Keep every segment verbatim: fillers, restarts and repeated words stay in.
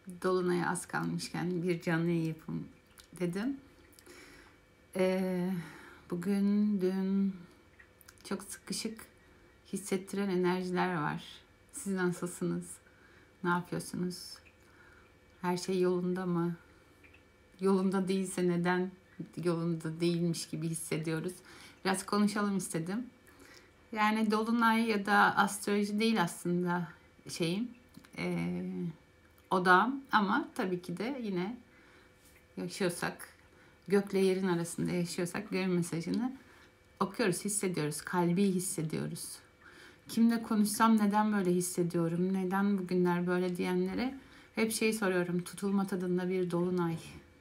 Dolunay'a az kalmışken bir canlı yayın yapayım dedim. Ee, bugün, dün çok sıkışık hissettiren enerjiler var. Siz nasılsınız? Ne yapıyorsunuz? Her şey yolunda mı? Yolunda değilse neden yolunda değilmiş gibi hissediyoruz? Biraz konuşalım istedim. Yani Dolunay ya da astroloji değil aslında şeyim. Ee, odağım ama tabii ki de yine yaşıyorsak, gökle yerin arasında yaşıyorsak göğün mesajını okuyoruz, hissediyoruz, kalbi hissediyoruz. Kimle konuşsam neden böyle hissediyorum, neden bugünler böyle diyenlere hep şey soruyorum. Tutulma tadında bir dolunay.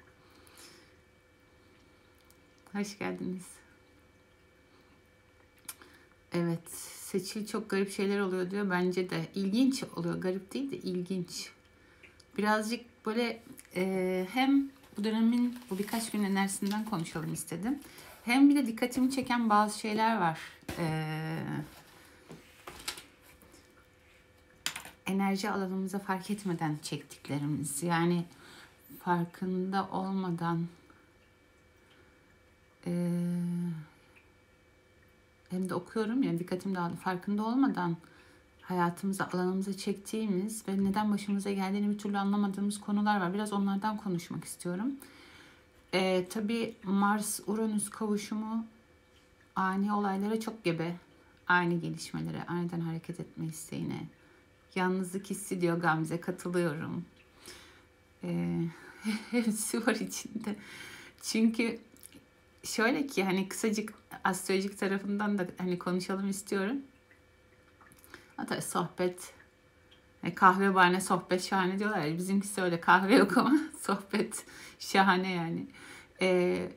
Hoş geldiniz. Evet, Seçil çok garip şeyler oluyor diyor. Bence de ilginç oluyor. Garip değil de ilginç. Birazcık böyle e, hem bu dönemin bu birkaç gün enerjisinden konuşalım istedim. Hem bir de dikkatimi çeken bazı şeyler var. Ee, enerji alanımıza fark etmeden çektiklerimiz. Yani farkında olmadan e, hem de okuyorum ya dikkatim dağıldı. Farkında olmadan hayatımıza, alanımıza çektiğimiz ve neden başımıza geldiğini bir türlü anlamadığımız konular var. Biraz onlardan konuşmak istiyorum. Ee, tabii Mars-Uranüs kavuşumu ani olaylara çok gebe. Ani gelişmelere, aniden hareket etme isteğine. Yalnızlık hissi diyor Gamze, katılıyorum. Ee, hepsi var içinde. Çünkü şöyle ki hani kısacık astrolojik tarafından da hani konuşalım istiyorum. Hatta sohbet, kahve bahane sohbet şahane diyorlar ya. Bizimkisi öyle, kahve yok ama sohbet şahane yani. Ee,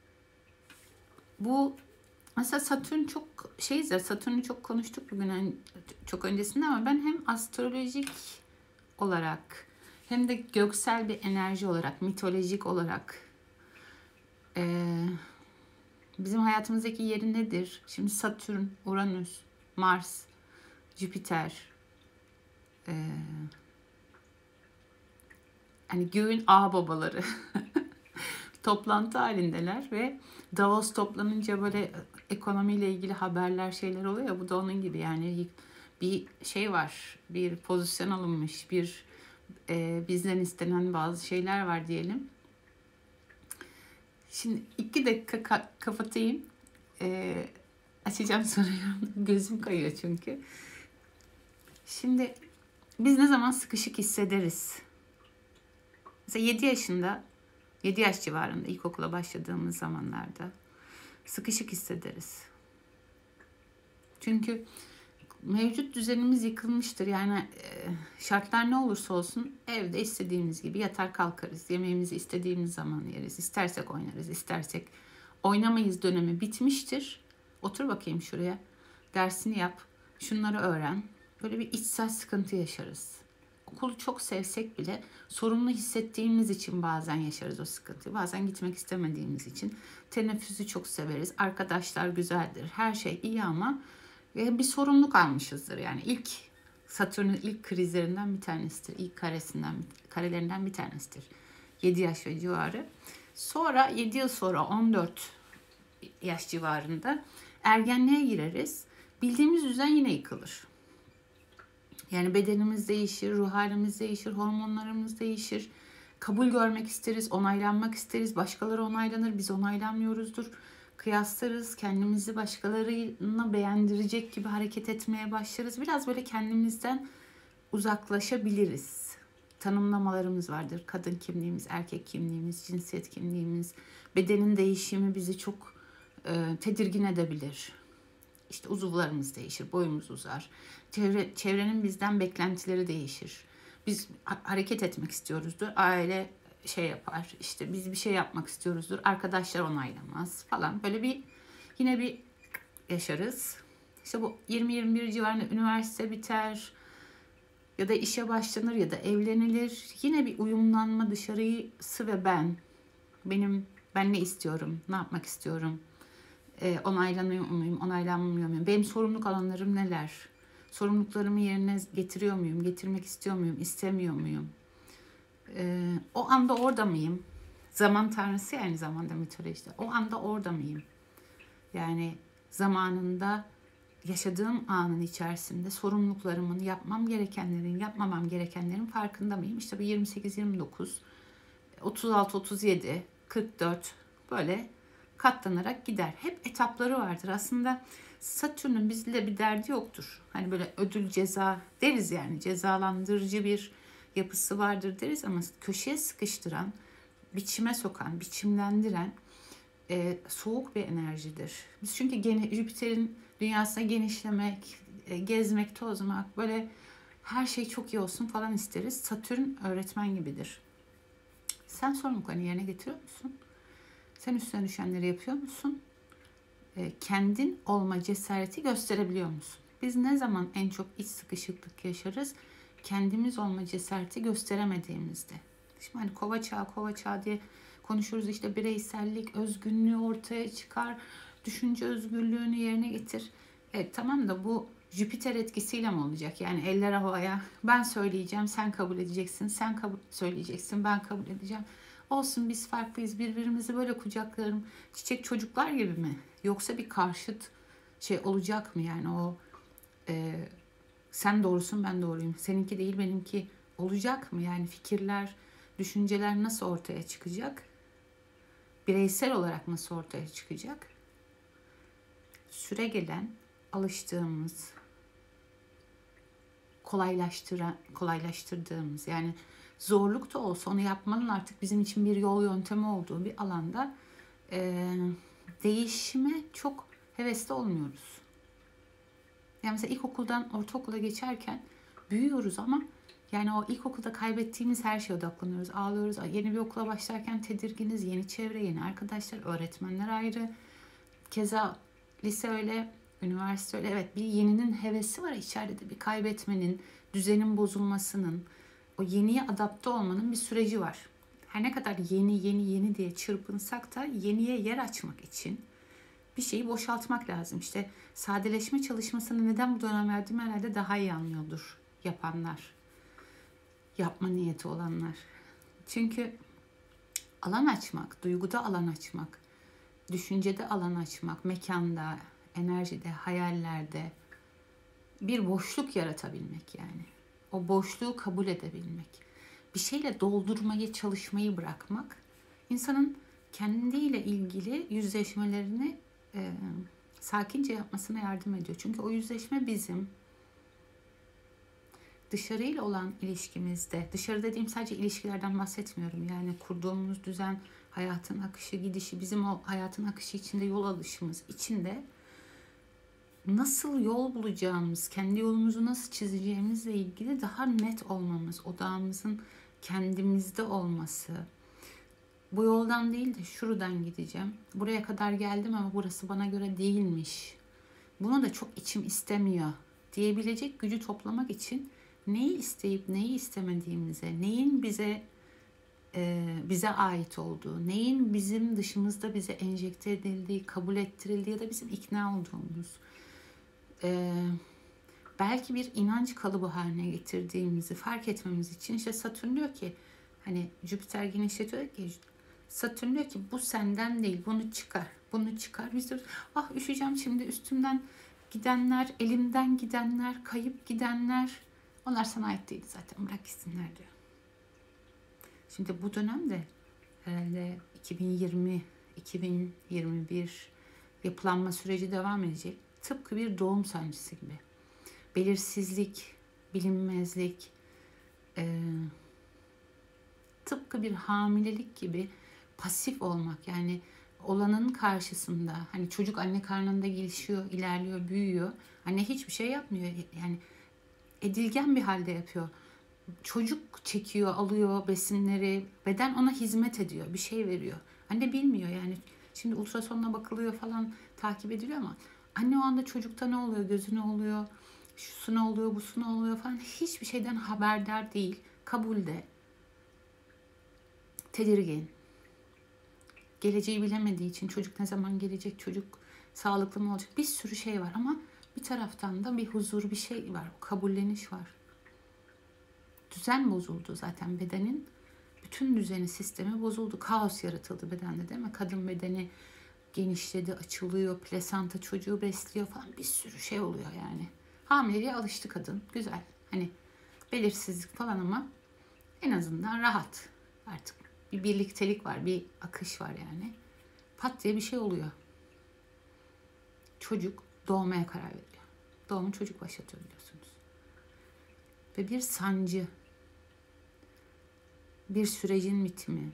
bu mesela Satürn çok şeyiz ya, Satürn'ü çok konuştuk bugün yani çok öncesinde ama ben hem astrolojik olarak hem de göksel bir enerji olarak, mitolojik olarak e, bizim hayatımızdaki yeri nedir? Şimdi Satürn, Uranüs, Mars, Jüpiter, e, hani göğün ağababaları toplantı halindeler ve Davos toplanınca böyle ekonomiyle ilgili haberler şeyler oluyor ya, bu da onun gibi yani bir şey var, bir pozisyon alınmış, bir e, bizden istenen bazı şeyler var diyelim. Şimdi iki dakika ka- kapatayım, e, açacağım soruyu, gözüm kayıyor çünkü. Şimdi biz ne zaman sıkışık hissederiz? Mesela yedi yaşında, yedi yaş civarında ilkokula başladığımız zamanlarda sıkışık hissederiz. Çünkü mevcut düzenimiz yıkılmıştır. Yani şartlar ne olursa olsun evde istediğimiz gibi yatar kalkarız. Yemeğimizi istediğimiz zaman yeriz. İstersek oynarız, istersek oynamayız dönemi bitmiştir. Otur bakayım şuraya, dersini yap, şunları öğren. Böyle bir içsel sıkıntı yaşarız. Okulu çok sevsek bile sorumlu hissettiğimiz için bazen yaşarız o sıkıntıyı. Bazen gitmek istemediğimiz için. Teneffüsü çok severiz. Arkadaşlar güzeldir. Her şey iyi ama bir sorumluluk almışızdır. Yani ilk Satürn'ün ilk krizlerinden bir tanesidir. İlk karesinden, karelerinden bir tanesidir. yedi yaş ve civarı. Sonra yedi yıl sonra on dört yaş civarında ergenliğe gireriz. Bildiğimiz düzen yine yıkılır. Yani bedenimiz değişir, ruh halimiz değişir, hormonlarımız değişir. Kabul görmek isteriz, onaylanmak isteriz. Başkaları onaylanır, biz onaylanmıyoruzdur. Kıyaslarız, kendimizi başkalarına beğendirecek gibi hareket etmeye başlarız. Biraz böyle kendimizden uzaklaşabiliriz. Tanımlamalarımız vardır. Kadın kimliğimiz, erkek kimliğimiz, cinsiyet kimliğimiz. Bedenin değişimi bizi çok e, tedirgin edebilir. İşte uzuvlarımız değişir, boyumuz uzar. Çevre, çevrenin bizden beklentileri değişir. Biz hareket etmek istiyoruzdur. Aile şey yapar. İşte biz bir şey yapmak istiyoruzdur. Arkadaşlar onaylamaz falan. Böyle bir yine bir yaşarız. İşte bu yirmi yirmi bir civarında üniversite biter. Ya da işe başlanır ya da evlenilir. Yine bir uyumlanma, dışarısı ve ben. Benim, ben ne istiyorum, ne yapmak istiyorum. E, onaylanıyor muyum, onaylanmıyor muyum? Benim sorumluluk alanlarım neler? Sorumluluklarımı yerine getiriyor muyum? Getirmek istiyor muyum? İstemiyor muyum? Ee, o anda orada mıyım? Zaman tanrısı aynı zamanda mitolojide. O anda orada mıyım? Yani zamanında yaşadığım anın içerisinde sorumluluklarımın, yapmam gerekenlerin, yapmamam gerekenlerin farkında mıyım? İşte bu yirmi sekiz yirmi dokuz, otuz altı otuz yedi, kırk dört böyle katlanarak gider. Hep etapları vardır. Aslında Satürn'ün bizle bir derdi yoktur. Hani böyle ödül ceza deriz, yani cezalandırıcı bir yapısı vardır deriz ama köşeye sıkıştıran, biçime sokan, biçimlendiren e, soğuk bir enerjidir. Biz çünkü gene, Jüpiter'in dünyasına genişlemek, e, gezmek, tozmak, böyle her şey çok iyi olsun falan isteriz. Satürn öğretmen gibidir. Sen sorumluluklarını yerine getiriyor musun? Sen üstüne düşenleri yapıyor musun? E, kendin olma cesareti gösterebiliyor musun? Biz ne zaman en çok iç sıkışıklık yaşarız? Kendimiz olma cesareti gösteremediğimizde. Şimdi hani kova çağı, kova çağı diye konuşuruz, işte bireysellik, özgünlüğü ortaya çıkar, düşünce özgürlüğünü yerine getir. Evet tamam da bu Jüpiter etkisiyle mi olacak? Yani eller havaya, ben söyleyeceğim, sen kabul edeceksin, sen kabul söyleyeceksin, ben kabul edeceğim. Olsun biz farklıyız, birbirimizi böyle kucaklarım, çiçek çocuklar gibi mi? Yoksa bir karşıt şey olacak mı yani o e, sen doğrusun ben doğruyum, seninki değil benimki olacak mı? Yani fikirler, düşünceler nasıl ortaya çıkacak? Bireysel olarak nasıl ortaya çıkacak? Süre gelen, alıştığımız, kolaylaştıran, kolaylaştırdığımız, yani zorluk da olsa onu yapmanın artık bizim için bir yol yöntemi olduğu bir alanda e, değişime çok hevesli olmuyoruz. Yani mesela ilkokuldan ortaokula geçerken büyüyoruz ama yani o ilkokulda kaybettiğimiz her şeye odaklanıyoruz, ağlıyoruz. Yeni bir okula başlarken tedirginiz, yeni çevre, yeni arkadaşlar, öğretmenler ayrı. Keza lise öyle, üniversite öyle. Evet, bir yeninin hevesi var içeride de, bir kaybetmenin, düzenin bozulmasının, o yeniye adapte olmanın bir süreci var. Her ne kadar yeni yeni yeni diye çırpınsak da yeniye yer açmak için bir şeyi boşaltmak lazım. İşte sadeleşme çalışmasını neden bu dönem verdiğim herhalde daha iyi anlıyordur yapanlar. Yapma niyeti olanlar. Çünkü alan açmak, duyguda alan açmak, düşüncede alan açmak, mekanda, enerjide, hayallerde bir boşluk yaratabilmek yani. O boşluğu kabul edebilmek. Bir şeyle doldurmayı, çalışmayı bırakmak insanın kendiyle ilgili yüzleşmelerini e, sakince yapmasına yardım ediyor. Çünkü o yüzleşme bizim dışarıyla olan ilişkimizde, dışarı dediğim sadece ilişkilerden bahsetmiyorum. Yani kurduğumuz düzen, hayatın akışı, gidişi, bizim o hayatın akışı içinde yol alışımız içinde nasıl yol bulacağımız, kendi yolumuzu nasıl çizeceğimizle ilgili daha net olmamız, odağımızın kendimizde olması. Bu yoldan değil de şuradan gideceğim. Buraya kadar geldim ama burası bana göre değilmiş. Bunu da çok içim istemiyor diyebilecek gücü toplamak için neyi isteyip neyi istemediğimize, neyin bize e, bize ait olduğu, neyin bizim dışımızda bize enjekte edildiği, kabul ettirildiği ya da bizim ikna olduğumuz, e, belki bir inanç kalıbı haline getirdiğimizi fark etmemiz için işte Satürn diyor ki, hani Jüpiter genişletiyor ki, Satürn diyor ki bu senden değil, bunu çıkar, bunu çıkar. Biz diyoruz ah üşüyeceğim şimdi, üstümden gidenler, elimden gidenler, kayıp gidenler, onlar sana ait değil zaten, bırak gitsinler diyor. Şimdi bu dönemde herhalde iki bin yirmi iki bin yirmi bir yapılanma süreci devam edecek. Tıpkı bir doğum sancısı gibi. Belirsizlik, bilinmezlik, e, tıpkı bir hamilelik gibi pasif olmak. Yani olanın karşısında, hani çocuk anne karnında gelişiyor, ilerliyor, büyüyor. Anne hiçbir şey yapmıyor. Yani edilgen bir halde yapıyor. Çocuk çekiyor, alıyor besinleri, beden ona hizmet ediyor, bir şey veriyor. Anne bilmiyor yani. Şimdi ultrasonla bakılıyor falan, takip ediliyor ama anne o anda çocukta ne oluyor, gözü ne oluyor, şusu ne oluyor, busu ne oluyor falan hiçbir şeyden haberdar değil. Kabulde, tedirgin. Geleceği bilemediği için, çocuk ne zaman gelecek, çocuk sağlıklı mı olacak, bir sürü şey var ama bir taraftan da bir huzur, bir şey var, kabulleniş var. Düzen bozuldu zaten bedenin. bütün düzeni, sistemi bozuldu. Kaos yaratıldı bedende, değil mi? Kadın bedeni genişledi, açılıyor, plasanta çocuğu besliyor falan, bir sürü şey oluyor yani. Hamileliğe alıştı kadın. Güzel. Hani belirsizlik falan ama en azından rahat. Artık bir birliktelik var, bir akış var yani. Pat diye bir şey oluyor. Çocuk doğmaya karar veriyor. Doğumu çocuk başlatıyor biliyorsunuz. Ve bir sancı, bir sürecin bitimi,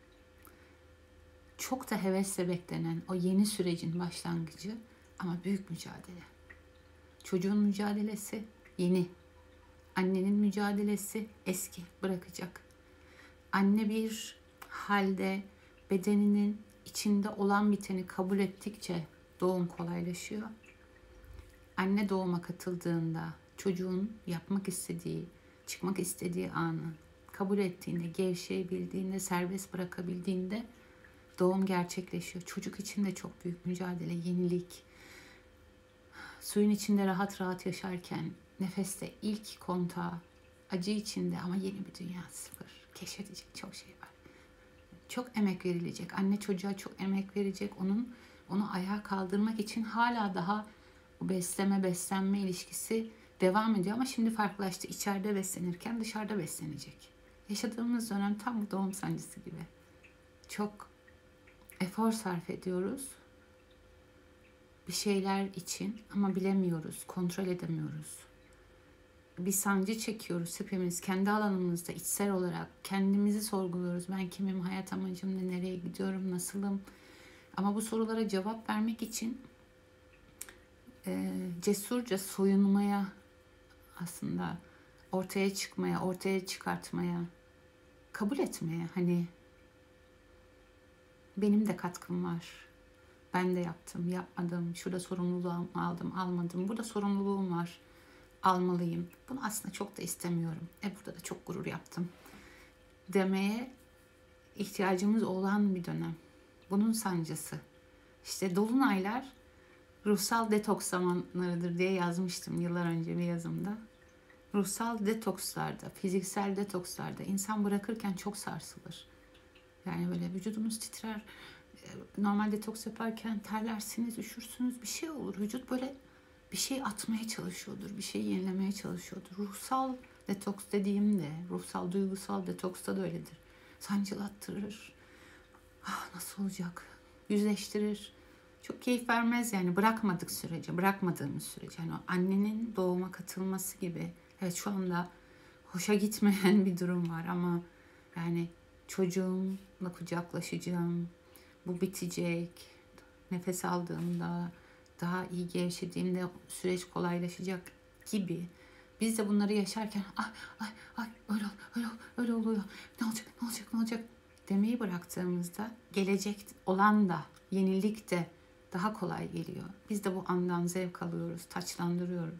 çok da hevesle beklenen o yeni sürecin başlangıcı ama büyük mücadele. Çocuğun mücadelesi yeni. Annenin mücadelesi eski, bırakacak. Anne bir halde bedeninin içinde olan biteni kabul ettikçe doğum kolaylaşıyor. Anne doğuma katıldığında çocuğun yapmak istediği, çıkmak istediği anı kabul ettiğinde, gevşeyebildiğinde, serbest bırakabildiğinde doğum gerçekleşiyor. Çocuk için de çok büyük mücadele, yenilik. Suyun içinde rahat rahat yaşarken nefeste ilk kontağı, acı içinde ama yeni bir dünya, sıfır. Keşfedecek çok şey var. Çok emek verilecek. Anne çocuğa çok emek verecek. Onun onu ayağa kaldırmak için hala daha bu besleme beslenme ilişkisi devam ediyor ama şimdi farklılaştı. İçeride beslenirken dışarıda beslenecek. Yaşadığımız dönem tam bu doğum sancısı gibi. Çok efor sarf ediyoruz bir şeyler için ama bilemiyoruz, kontrol edemiyoruz. Bir sancı çekiyoruz hepimiz kendi alanımızda içsel olarak. Kendimizi sorguluyoruz. Ben kimim, hayat amacım ne, nereye gidiyorum, nasılım? Ama bu sorulara cevap vermek için e, cesurca soyunmaya, aslında ortaya çıkmaya, ortaya çıkartmaya, kabul etmeye, hani benim de katkım var. Ben de yaptım, yapmadım. Şurada sorumluluğumu aldım, almadım. Burada sorumluluğum var, almalıyım. Bunu aslında çok da istemiyorum. E burada da çok gurur yaptım demeye ihtiyacımız olan bir dönem. Bunun sancısı. İşte dolunaylar ruhsal detoks zamanlarıdır diye yazmıştım yıllar önce bir yazımda. Ruhsal detokslarda, fiziksel detokslarda insan bırakırken çok sarsılır. Yani böyle vücudunuz titrer. Normal detoks yaparken terlersiniz, üşürsünüz, bir şey olur. Vücut böyle bir şey atmaya çalışıyordur, bir şey yenilemeye çalışıyordur. Ruhsal detoks dediğimde, ruhsal duygusal detoksta da öyledir. Sancılattırır. Ah nasıl olacak? Yüzleştirir. Çok keyif vermez yani bırakmadık sürece, bırakmadığımız sürece. Yani o annenin doğuma katılması gibi. Evet şu anda hoşa gitmeyen bir durum var ama yani çocuğumla kucaklaşacağım, bu bitecek, nefes aldığımda, daha iyi gevşediğimde süreç kolaylaşacak gibi. Biz de bunları yaşarken ay ay ay öyle öyle öyle oluyor. Ne olacak ne olacak ne olacak demeyi bıraktığımızda gelecek olan da yenilik de daha kolay geliyor. Biz de bu andan zevk alıyoruz, taçlandırıyoruz.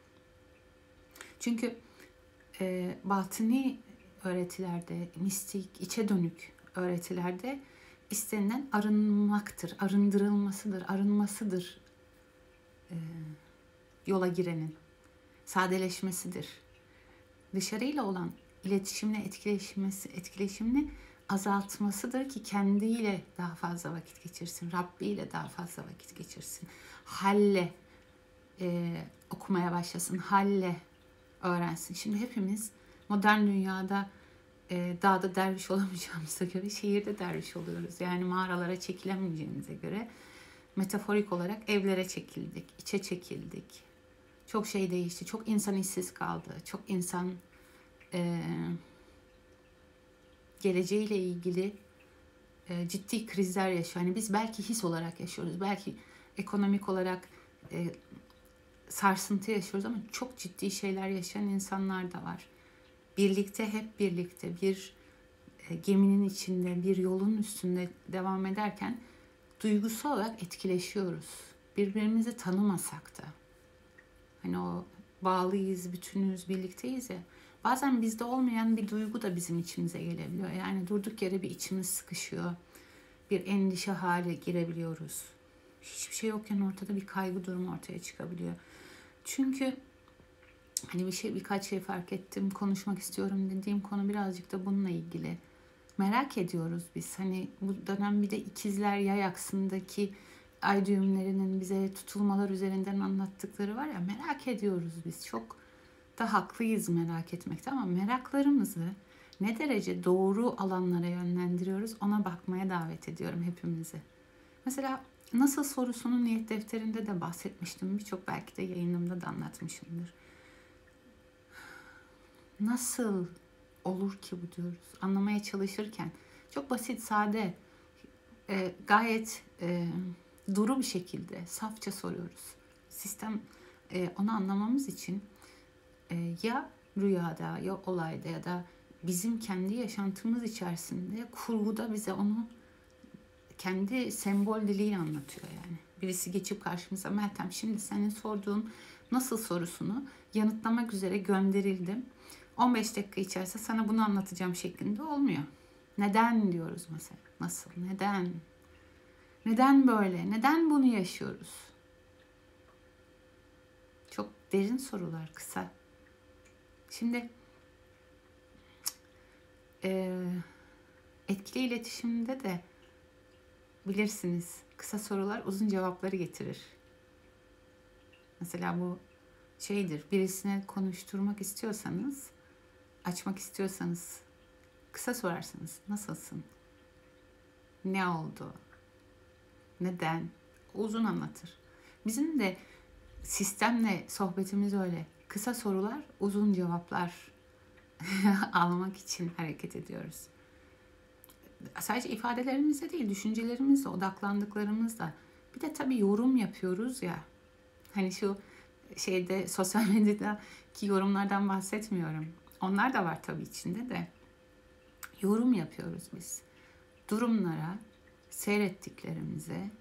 Çünkü e, batıni öğretilerde, mistik, içe dönük öğretilerde istenilen arınmaktır, arındırılmasıdır, arınmasıdır e, yola girenin. Sadeleşmesidir. Dışarıyla olan iletişimle etkileşmesi, etkileşimini azaltmasıdır ki kendiyle daha fazla vakit geçirsin, Rabbi ile daha fazla vakit geçirsin. Halle e, okumaya başlasın, halle öğrensin. Şimdi hepimiz modern dünyada e, dağda derviş olamayacağımıza göre şehirde derviş oluyoruz. Yani mağaralara çekilemeyeceğimize göre metaforik olarak evlere çekildik, içe çekildik. Çok şey değişti, çok insan işsiz kaldı, çok insan e, geleceğiyle ilgili e, ciddi krizler yaşıyor. Yani biz belki his olarak yaşıyoruz, belki ekonomik olarak e, sarsıntı yaşıyoruz ama çok ciddi şeyler yaşayan insanlar da var. Birlikte, hep birlikte bir e, geminin içinde, bir yolun üstünde devam ederken duygusal olarak etkileşiyoruz. Birbirimizi tanımasak da. Hani o bağlıyız, bütünüz, birlikteyiz ya. Bazen bizde olmayan bir duygu da bizim içimize gelebiliyor. Yani durduk yere bir içimiz sıkışıyor. Bir endişe hale girebiliyoruz. Hiçbir şey yokken ortada bir kaygı durumu ortaya çıkabiliyor. Çünkü hani bir şey birkaç şey fark ettim, konuşmak istiyorum dediğim konu birazcık da bununla ilgili. Merak ediyoruz biz. Hani bu dönem bir de ikizler yay aksındaki ay düğümlerinin bize tutulmalar üzerinden anlattıkları var ya, merak ediyoruz biz. Çok da haklıyız merak etmekte ama meraklarımızı ne derece doğru alanlara yönlendiriyoruz ona bakmaya davet ediyorum hepimizi. Mesela nasıl sorusunun niyet defterinde de bahsetmiştim. Birçok belki de yayınımda da anlatmışımdır. Nasıl olur ki bu diyoruz. Anlamaya çalışırken çok basit, sade, e, gayet e, duru bir şekilde safça soruyoruz. Sistem e, onu anlamamız için e, ya rüyada ya olayda ya da bizim kendi yaşantımız içerisinde kurguda bize onu kendi sembol diliyle anlatıyor yani. Birisi geçip karşımıza, Meltem şimdi senin sorduğun nasıl sorusunu yanıtlamak üzere gönderildim. on beş dakika içerisinde sana bunu anlatacağım şeklinde olmuyor. Neden diyoruz mesela? Nasıl? Neden? Neden böyle? Neden bunu yaşıyoruz? Çok derin sorular, kısa. Şimdi e, etkili iletişimde de bilirsiniz, kısa sorular uzun cevapları getirir. Mesela bu şeydir, birisine konuşturmak istiyorsanız, açmak istiyorsanız kısa sorarsınız. Nasılsın? Ne oldu? Neden? Uzun anlatır. Bizim de sistemle sohbetimiz öyle. Kısa sorular, uzun cevaplar almak için hareket ediyoruz. Sadece ifadelerimizde değil, düşüncelerimizle, odaklandıklarımızla. Bir de tabii yorum yapıyoruz ya. Hani şu şeyde, sosyal medyadaki yorumlardan bahsetmiyorum. Onlar da var tabii içinde de. Yorum yapıyoruz biz. Durumlara, seyrettiklerimize,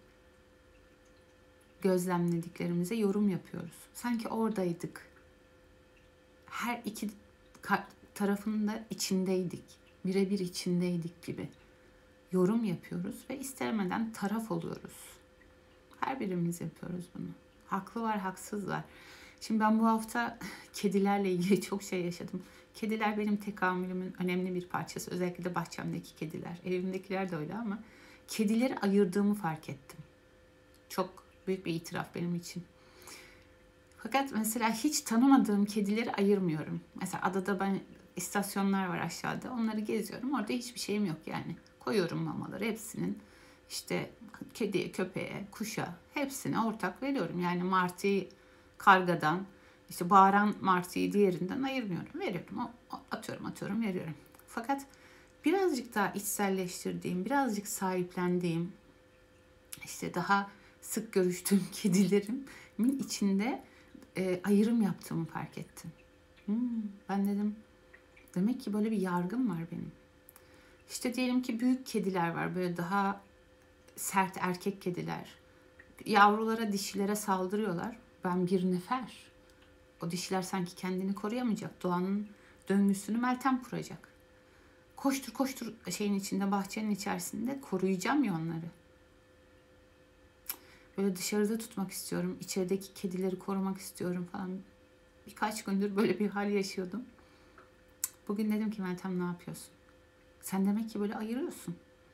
gözlemlediklerimize yorum yapıyoruz. Sanki oradaydık. Her iki tarafında içindeydik. Birebir içindeydik gibi. Yorum yapıyoruz ve istemeden taraf oluyoruz. Her birimiz yapıyoruz bunu. Haklı var, haksız var. Şimdi ben bu hafta kedilerle ilgili çok şey yaşadım. Kediler benim tekamülümün önemli bir parçası. Özellikle de bahçemdeki kediler. Evimdekiler de öyle ama kedileri ayırdığımı fark ettim. Çok büyük bir itiraf benim için. Fakat mesela hiç tanımadığım kedileri ayırmıyorum. Mesela adada ben istasyonlar var aşağıda. Onları geziyorum. Orada hiçbir şeyim yok yani. Koyuyorum mamaları hepsinin. İşte kediye, köpeğe, kuşa hepsine ortak veriyorum. Yani martıyı kargadan, işte bağıran martıyı diğerinden ayırmıyorum. Veriyorum. Atıyorum, atıyorum, veriyorum. Fakat birazcık daha içselleştirdiğim, birazcık sahiplendiğim, işte daha sık görüştüğüm kedilerimin içinde e, ayrım yaptığımı fark ettim. Hmm, ben dedim, demek ki böyle bir yargım var benim. İşte diyelim ki büyük kediler var, böyle daha sert erkek kediler. Yavrulara, dişilere saldırıyorlar. Ben bir nefer. O dişiler sanki kendini koruyamayacak. Doğanın döngüsünü Meltem kuracak. Koştur koştur şeyin içinde, bahçenin içerisinde koruyacağım ya onları. Böyle dışarıda tutmak istiyorum. İçerideki kedileri korumak istiyorum falan. Birkaç gündür böyle bir hal yaşıyordum. Bugün dedim ki Meltem ne yapıyorsun? Sen demek ki böyle ayırıyorsun.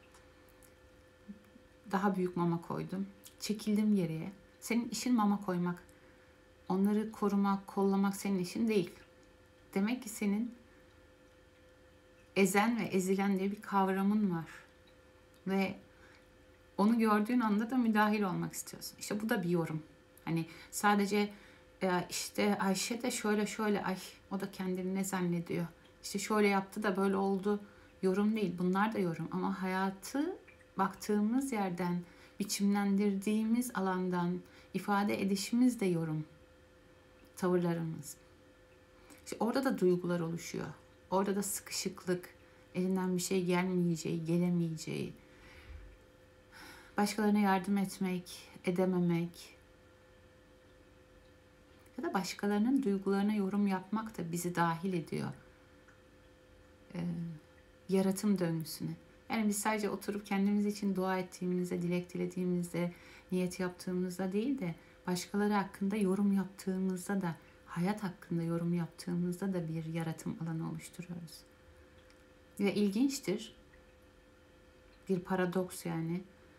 Daha büyük mama koydum. Çekildim geriye. Senin işin mama koymak. Onları korumak, kollamak senin işin değil. Demek ki senin ezen ve ezilen diye bir kavramın var. Ve onu gördüğün anda da müdahil olmak istiyorsun. İşte bu da bir yorum. Hani sadece işte Ayşe de şöyle şöyle, ay o da kendini ne zannediyor? İşte şöyle yaptı da böyle oldu. Yorum değil. Bunlar da yorum. Ama hayatı baktığımız yerden, biçimlendirdiğimiz alandan ifade edişimiz de yorum. Tavırlarımız. İşte orada da duygular oluşuyor. Orada da sıkışıklık, elinden bir şey gelmeyeceği, gelemeyeceği, başkalarına yardım etmek, edememek ya da başkalarının duygularına yorum yapmak da bizi dahil ediyor. Ee, yaratım döngüsüne. Yani biz sadece oturup kendimiz için dua ettiğimizde, dilek dilediğimizde, niyet yaptığımızda değil de başkaları hakkında yorum yaptığımızda da, hayat hakkında yorum yaptığımızda da bir yaratım alanı oluşturuyoruz. Ve ilginçtir. Bir paradoks yani.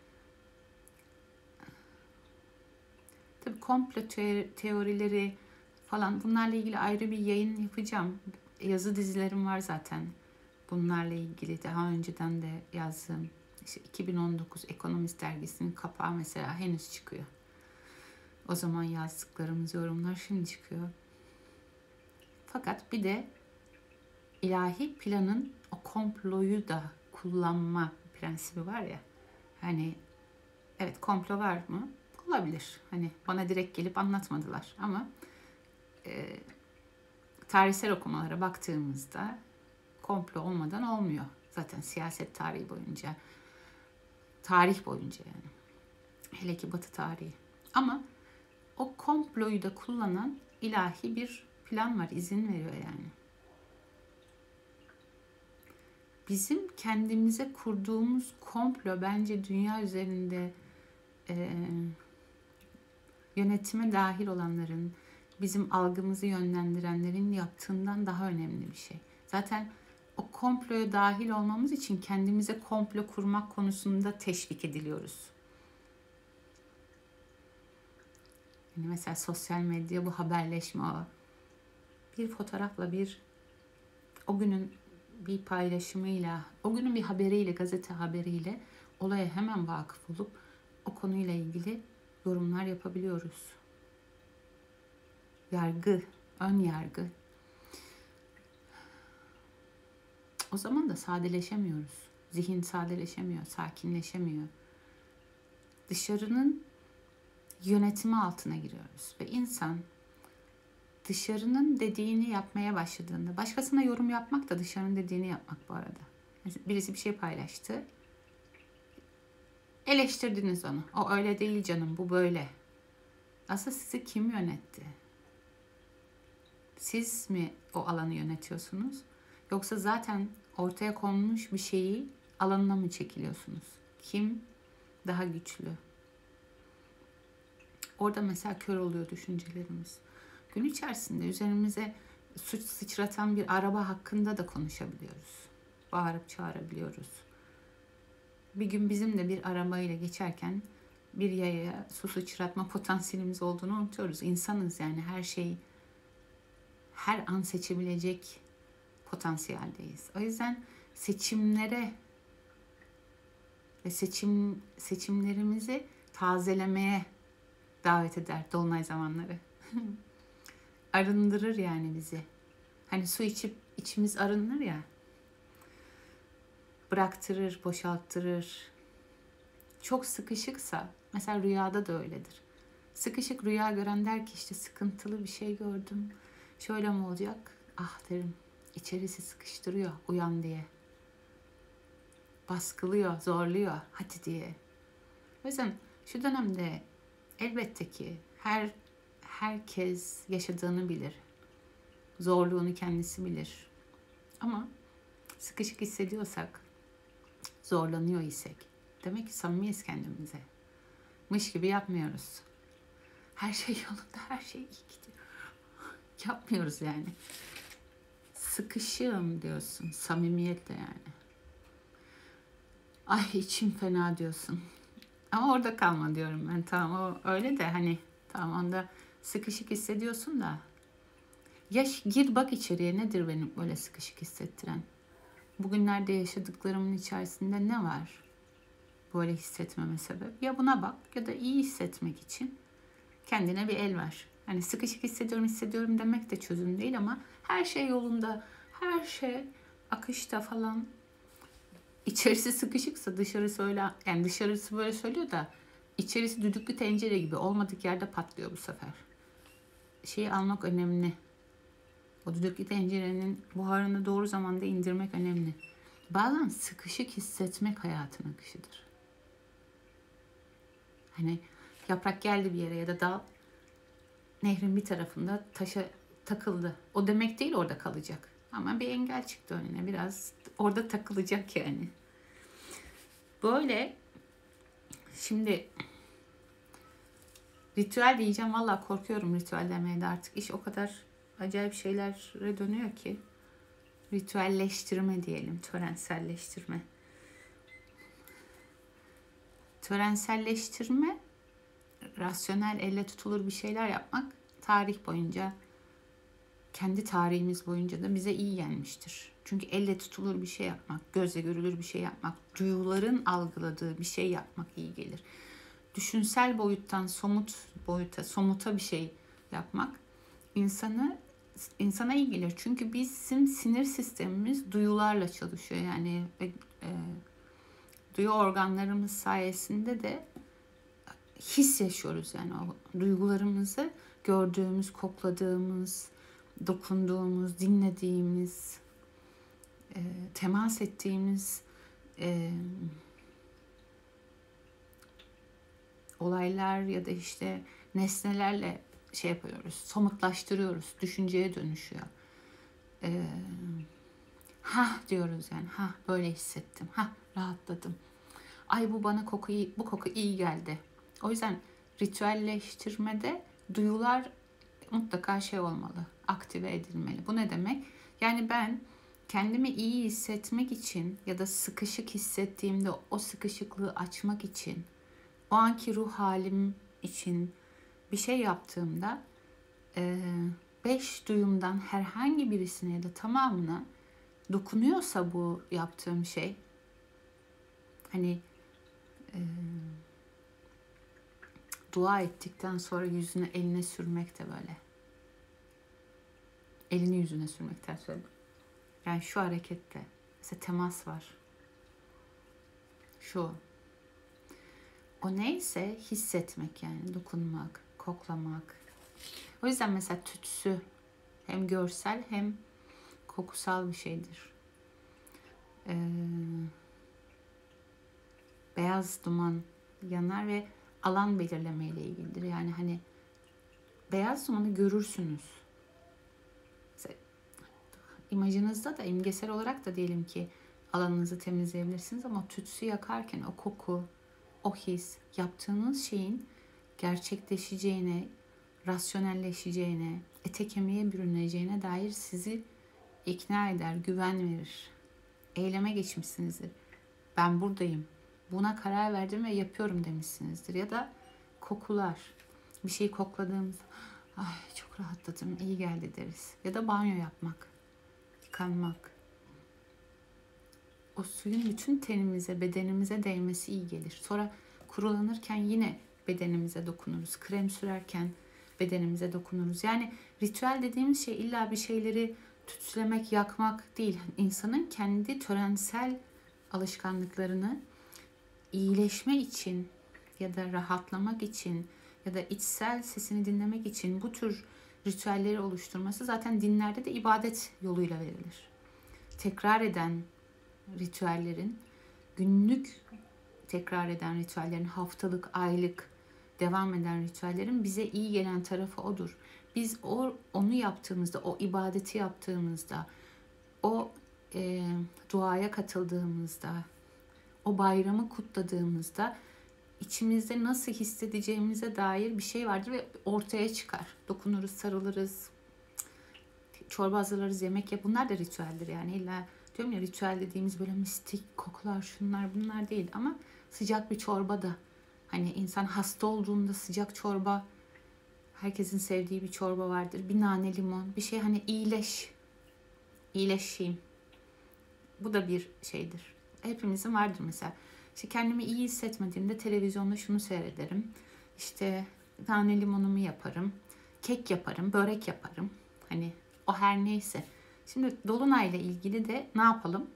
Tabii komplo teorileri falan, bunlarla ilgili ayrı bir yayın yapacağım. Yazı dizilerim var zaten. Bunlarla ilgili daha önceden de yazdığım. İşte iki bin on dokuz Ekonomist dergisinin kapağı mesela henüz çıkıyor. O zaman yazdıklarımız yorumlar şimdi çıkıyor. Fakat bir de ilahi planın o komployu da kullanma prensibi var ya. Hani evet, komplo var mı? Olabilir. Hani bana direkt gelip anlatmadılar ama e, tarihsel okumalara baktığımızda komplo olmadan olmuyor. Zaten siyaset tarihi boyunca, tarih boyunca yani. Hele ki Batı tarihi. Ama o komployu da kullanan ilahi bir plan var, izin veriyor yani. Bizim kendimize kurduğumuz komplo bence dünya üzerinde e, yönetime dahil olanların, bizim algımızı yönlendirenlerin yaptığından daha önemli bir şey. Zaten o komploya dahil olmamız için kendimize komplo kurmak konusunda teşvik ediliyoruz. Yani mesela sosyal medya, bu haberleşme o. Bir fotoğrafla, bir o günün bir paylaşımıyla, o günün bir haberiyle, gazete haberiyle olaya hemen vakıf olup o konuyla ilgili yorumlar yapabiliyoruz. Yargı, ön yargı. O zaman da sadeleşemiyoruz. Zihin sadeleşemiyor, sakinleşemiyor. Dışarının yönetimi altına giriyoruz ve insan dışarının dediğini yapmaya başladığında, başkasına yorum yapmak da dışarının dediğini yapmak bu arada. Birisi bir şey paylaştı. Eleştirdiniz onu. O öyle değil canım, bu böyle. Aslında sizi kim yönetti? Siz mi o alanı yönetiyorsunuz? Yoksa zaten ortaya konmuş bir şeyi alanına mı çekiliyorsunuz? Kim daha güçlü? Orada mesela kör oluyor düşüncelerimiz. Gün içerisinde üzerimize suç sıçratan bir araba hakkında da konuşabiliyoruz. Bağırıp çağırabiliyoruz. Bir gün bizim de bir arabayla geçerken bir yayaya su sıçratma potansiyelimiz olduğunu unutuyoruz. İnsanız yani, her şey her an seçebilecek potansiyeldeyiz. O yüzden seçimlere ve seçim seçimlerimizi tazelemeye davet eder dolunay zamanları. Arındırır yani bizi. Hani su içip içimiz arınır ya. Bıraktırır, boşalttırır. Çok sıkışıksa, mesela rüyada da öyledir. Sıkışık rüya gören der ki işte sıkıntılı bir şey gördüm. Şöyle mi olacak? Ah derim. İçerisi sıkıştırıyor uyan diye. Baskılıyor, zorluyor hadi diye. O yüzden şu dönemde elbette ki her herkes yaşadığını bilir. Zorluğunu kendisi bilir. Ama sıkışık hissediyorsak, zorlanıyor isek, demek ki samimiyiz kendimize. Mış gibi yapmıyoruz. Her şey yolunda, her şey iyi gidiyor. Yapmıyoruz yani. Sıkışığım diyorsun, samimiyetle yani. Ay içim fena diyorsun. Ama orada kalma diyorum ben. Tamam o öyle de hani tamam, onda sıkışık hissediyorsun da. Ya gir bak içeriye, nedir benim böyle sıkışık hissettiren? Bugünlerde yaşadıklarımın içerisinde ne var böyle hissetmeme sebep? Ya buna bak ya da iyi hissetmek için kendine bir el ver. Hani sıkışık hissediyorum hissediyorum demek de çözüm değil ama her şey yolunda, her şey akışta falan. İçerisi sıkışıksa dışarısı öyle, yani dışarısı böyle söylüyor da içerisi düdüklü tencere gibi olmadık yerde patlıyor bu sefer. Şeyi almak önemli. O düdüklü tencerenin buharını doğru zamanda indirmek önemli. Bazen sıkışık hissetmek hayatın akışıdır. Hani yaprak geldi bir yere ya da dal nehrin bir tarafında taşa takıldı. O demek değil orada kalacak. Ama bir engel çıktı önüne. Biraz orada takılacak yani. Böyle şimdi ritüel diyeceğim. Vallahi korkuyorum ritüel demeye de artık. İş o kadar acayip şeylere dönüyor ki. Ritüelleştirme diyelim. Törenselleştirme. Törenselleştirme, rasyonel, elle tutulur bir şeyler yapmak tarih boyunca, kendi tarihimiz boyunca da bize iyi gelmiştir. Çünkü elle tutulur bir şey yapmak, gözle görülür bir şey yapmak, duyuların algıladığı bir şey yapmak iyi gelir. Düşünsel boyuttan somut boyuta, somuta bir şey yapmak insanı insana iyi gelir. Çünkü bizim sinir sistemimiz duyularla çalışıyor. Yani e, duyu organlarımız sayesinde de his yaşıyoruz. Yani o duygularımızı gördüğümüz, kokladığımız, dokunduğumuz, dinlediğimiz, e, temas ettiğimiz e, olaylar ya da işte nesnelerle şey yapıyoruz, somutlaştırıyoruz, düşünceye dönüşüyor. Ee, ha diyoruz yani, ha böyle hissettim, ha rahatladım. Ay bu bana koku iyi, bu koku iyi geldi. O yüzden ritüelleştirmede duyular mutlaka şey olmalı, aktive edilmeli. Bu ne demek? Yani ben kendimi iyi hissetmek için ya da sıkışık hissettiğimde o sıkışıklığı açmak için, o anki ruh halim için bir şey yaptığımda beş duyumdan herhangi birisine ya da tamamına dokunuyorsa bu yaptığım şey, hani e, dua ettikten sonra yüzüne eline sürmek de böyle. Elini yüzüne sürmekten söylüyorum. Yani şu harekette mesela temas var. Şu. O neyse hissetmek, yani dokunmak, koklamak. O yüzden mesela tütsü hem görsel hem kokusal bir şeydir. Ee, beyaz duman yanar ve alan belirleme ile ilgilidir. Yani hani beyaz dumanı görürsünüz. Mesela, imajınızda da imgesel olarak da diyelim ki alanınızı temizleyebilirsiniz ama tütsü yakarken o koku, o his, yaptığınız şeyin gerçekleşeceğine, rasyonelleşeceğine, ete kemiğe bürüneceğine dair sizi ikna eder, güven verir. Eyleme geçmişsinizdir. Ben buradayım. Buna karar verdim ve yapıyorum demişsinizdir. Ya da kokular. Bir şeyi kokladığımızda ay çok rahatladım, iyi geldi deriz. Ya da banyo yapmak, yıkanmak. O suyun bütün tenimize, bedenimize değmesi iyi gelir. Sonra kurulanırken yine bedenimize dokunuruz. Krem sürerken bedenimize dokunuruz. Yani ritüel dediğimiz şey illa bir şeyleri tütsülemek, yakmak değil. İnsanın kendi törensel alışkanlıklarını iyileşme için ya da rahatlamak için ya da içsel sesini dinlemek için bu tür ritüelleri oluşturması zaten dinlerde de ibadet yoluyla verilir. Tekrar eden ritüellerin, günlük tekrar eden ritüellerin, haftalık, aylık devam eden ritüellerin bize iyi gelen tarafı odur. Biz o onu yaptığımızda, o ibadeti yaptığımızda, o e, duaya katıldığımızda, o bayramı kutladığımızda içimizde nasıl hissedeceğimize dair bir şey vardır ve ortaya çıkar. Dokunuruz, sarılırız, çorba hazırlarız, yemek yap. Bunlar da ritüeldir yani. İlla diyorum ya, ritüel dediğimiz böyle mistik kokular, şunlar bunlar değil ama sıcak bir çorba da, hani insan hasta olduğunda sıcak çorba, herkesin sevdiği bir çorba vardır. Bir nane limon, bir şey, hani iyileş, iyileşeyim. Bu da bir şeydir. Hepimizin vardır mesela. İşte kendimi iyi hissetmediğimde televizyonda şunu seyrederim. İşte nane limonumu yaparım. Kek yaparım, börek yaparım. Hani o her neyse. Şimdi dolunayla ilgili de ne yapalım?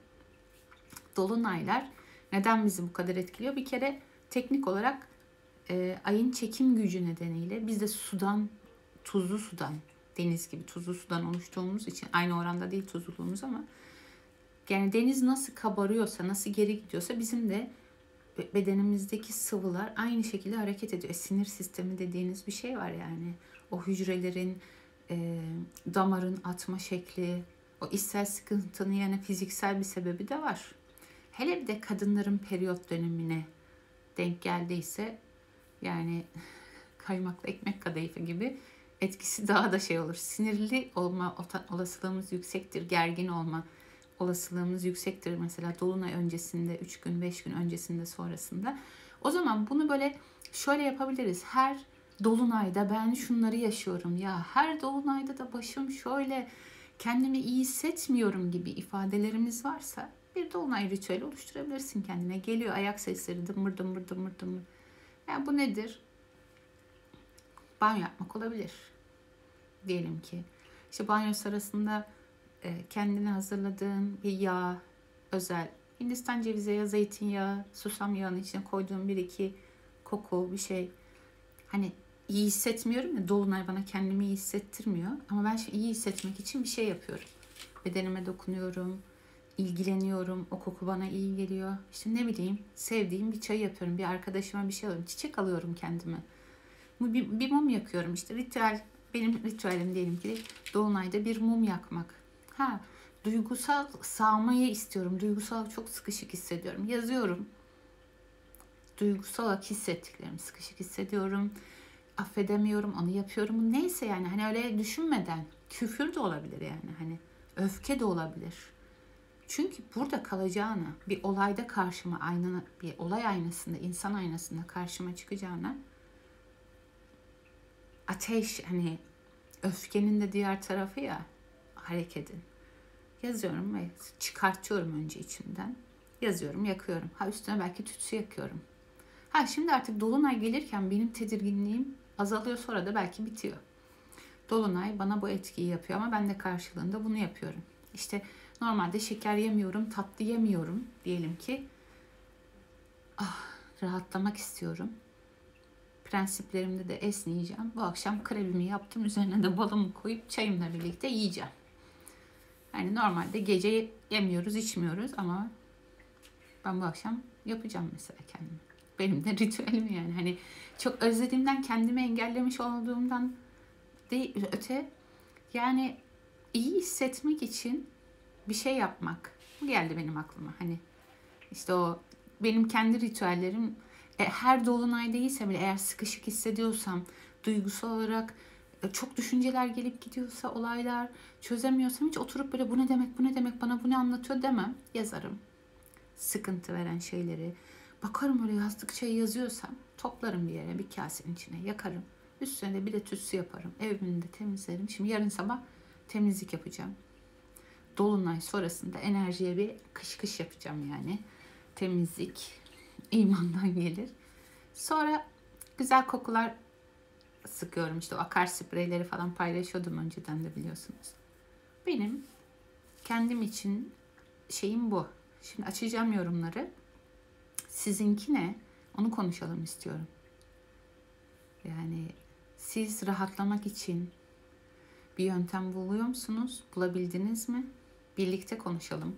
Dolunaylar neden bizi bu kadar etkiliyor? Bir kere teknik olarak e, ayın çekim gücü nedeniyle biz de sudan, tuzlu sudan, deniz gibi tuzlu sudan oluştuğumuz için, aynı oranda değil tuzluluğumuz ama yani deniz nasıl kabarıyorsa, nasıl geri gidiyorsa bizim de bedenimizdeki sıvılar aynı şekilde hareket ediyor. E, sinir sistemi dediğiniz bir şey var yani. O hücrelerin, e, damarın atma şekli, o içsel sıkıntının yani fiziksel bir sebebi de var. Hele bir de kadınların periyot dönemine denk geldiyse yani kaymaklı ekmek kadayıfı gibi etkisi daha da şey olur. Sinirli olma olasılığımız yüksektir, gergin olma olasılığımız yüksektir. Mesela dolunay öncesinde, üç gün, beş gün öncesinde, sonrasında. O zaman bunu böyle şöyle yapabiliriz. Her dolunayda ben şunları yaşıyorum. Ya her dolunayda da başım şöyle, kendimi iyi hissetmiyorum gibi ifadelerimiz varsa bir dolunay ritüeli oluşturabilirsin kendine. Geliyor ayak sesleri, dımbır dımbır dımbır dımbır. Ya bu nedir? Banyo yapmak olabilir. Diyelim ki işte banyo sırasında e, kendine hazırladığın bir yağ, özel Hindistan cevizi yağı, zeytinyağı, susam yağının içine koyduğum bir iki koku bir şey. Hani iyi hissetmiyorum ya, dolunay bana kendimi iyi hissettirmiyor. Ama ben şimdi iyi hissetmek için bir şey yapıyorum. Bedenime dokunuyorum, ilgileniyorum. O koku bana iyi geliyor. İşte ne bileyim, sevdiğim bir çay yapıyorum. Bir arkadaşıma bir şey alıyorum. Çiçek alıyorum kendime. Bir, bir mum yakıyorum işte. Ritüel, benim ritüelim diyelim ki dolunayda bir mum yakmak. Ha, duygusal sağmayı istiyorum. Duygusal çok sıkışık hissediyorum. Yazıyorum. Duygusal olarak hissettiklerimi sıkışık hissediyorum. Affedemiyorum, onu yapıyorum. Neyse yani hani öyle düşünmeden, küfür de olabilir yani, hani öfke de olabilir. Çünkü burada kalacağına, bir olayda karşıma aynı, bir olay aynasında, insan aynasında karşıma çıkacağına, ateş, hani öfkenin de diğer tarafı ya, hareketin. Yazıyorum ve çıkartıyorum önce içimden. Yazıyorum, yakıyorum. Ha, üstüne belki tütsü yakıyorum. Ha, şimdi artık dolunay gelirken benim tedirginliğim azalıyor, sonra da belki bitiyor. Dolunay bana bu etkiyi yapıyor ama ben de karşılığında bunu yapıyorum. İşte normalde şeker yemiyorum, tatlı yemiyorum diyelim ki. Ah, rahatlamak istiyorum. Prensiplerimde de esneyeceğim. Bu akşam kremimi yaptım, üzerine de balımı koyup çayımla birlikte yiyeceğim. Yani normalde gece yemiyoruz, içmiyoruz ama ben bu akşam yapacağım mesela kendime. Benim de ritüelim yani. Hani çok özlediğimden, kendimi engellemiş olduğumdan değil, öte yani iyi hissetmek için bir şey yapmak. Bu geldi benim aklıma. Hani işte o benim kendi ritüellerim. E, her dolunay değilse bile, eğer sıkışık hissediyorsam, duygusal olarak e, çok düşünceler gelip gidiyorsa, olaylar çözemiyorsam, hiç oturup böyle bu ne demek, bu ne demek, bana bu ne anlatıyor demem. Yazarım. Sıkıntı veren şeyleri. Bakarım öyle yazdıkça, yazıyorsam toplarım bir yere, bir kasenin içine yakarım. Üstüne de bir de tütsü yaparım. Evimi de temizlerim. Şimdi yarın sabah temizlik yapacağım. Dolunay sonrasında enerjiye bir kış kış yapacağım yani. Temizlik imandan gelir. Sonra güzel kokular sıkıyorum. İşte o akar spreyleri falan paylaşıyordum önceden de, biliyorsunuz. Benim kendim için şeyim bu. Şimdi açacağım yorumları. Sizinki ne? Onu konuşalım istiyorum. Yani siz rahatlamak için bir yöntem buluyor musunuz? Bulabildiniz mi? Birlikte konuşalım.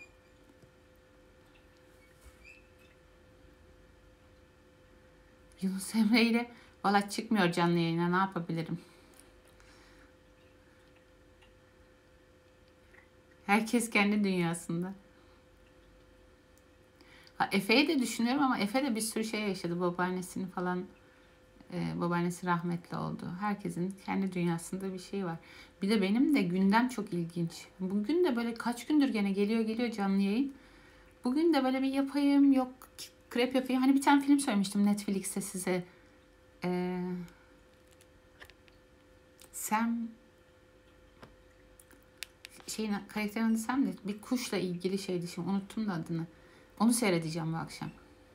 Yunus Emre ile valla çıkmıyor canlı yayına, ne yapabilirim? Herkes kendi dünyasında. Ha, Efe'yi de düşünüyorum ama Efe de bir sürü şey yaşadı. Babaannesini falan, e, babaannesi rahmetli oldu. Herkesin kendi dünyasında bir şey var. Bir de benim de gündem çok ilginç. Bugün de böyle kaç gündür gene geliyor geliyor canlı yayın. Bugün de böyle bir yapayım, yok krep yapayım. Hani bir tane film söylemiştim Netflix'te size. Ee, Sam şeyin karakterin adı Sam de, bir kuşla ilgili şeydi, şimdi unuttum da adını. Onu seyredeceğim bu akşam.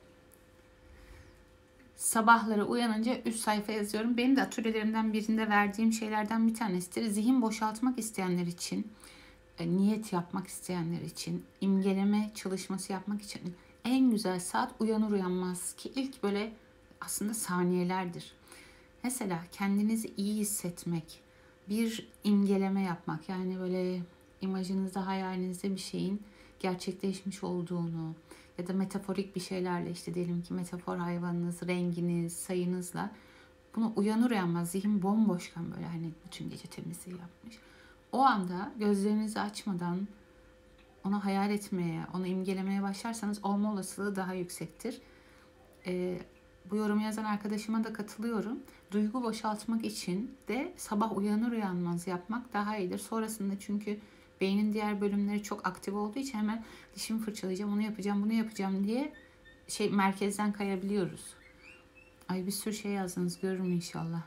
Sabahları uyanınca üst sayfa yazıyorum. Benim de atölyelerimden birinde verdiğim şeylerden bir tanesidir. Zihin boşaltmak isteyenler için, niyet yapmak isteyenler için, imgeleme çalışması yapmak için en güzel saat uyanır uyanmaz ki ilk böyle aslında saniyelerdir. Mesela kendinizi iyi hissetmek, bir imgeleme yapmak, yani böyle imajınızda, hayalinizde bir şeyin gerçekleşmiş olduğunu ya da metaforik bir şeylerle, işte diyelim ki metafor hayvanınız, renginiz, sayınızla, bunu uyanır uyanmaz zihin bomboşken, böyle hani bütün gece temizliği yapmış. O anda gözlerinizi açmadan onu hayal etmeye, onu imgelemeye başlarsanız olma olasılığı daha yüksektir. Ee, bu yorumu yazan arkadaşıma da katılıyorum. Duygu boşaltmak için de sabah uyanır uyanmaz yapmak daha iyidir. Sonrasında çünkü beynin diğer bölümleri çok aktif olduğu için hemen dişimi fırçalayacağım, onu yapacağım, bunu yapacağım diye şey merkezden kayabiliyoruz. Ay bir sürü şey yazdınız, görürüm inşallah.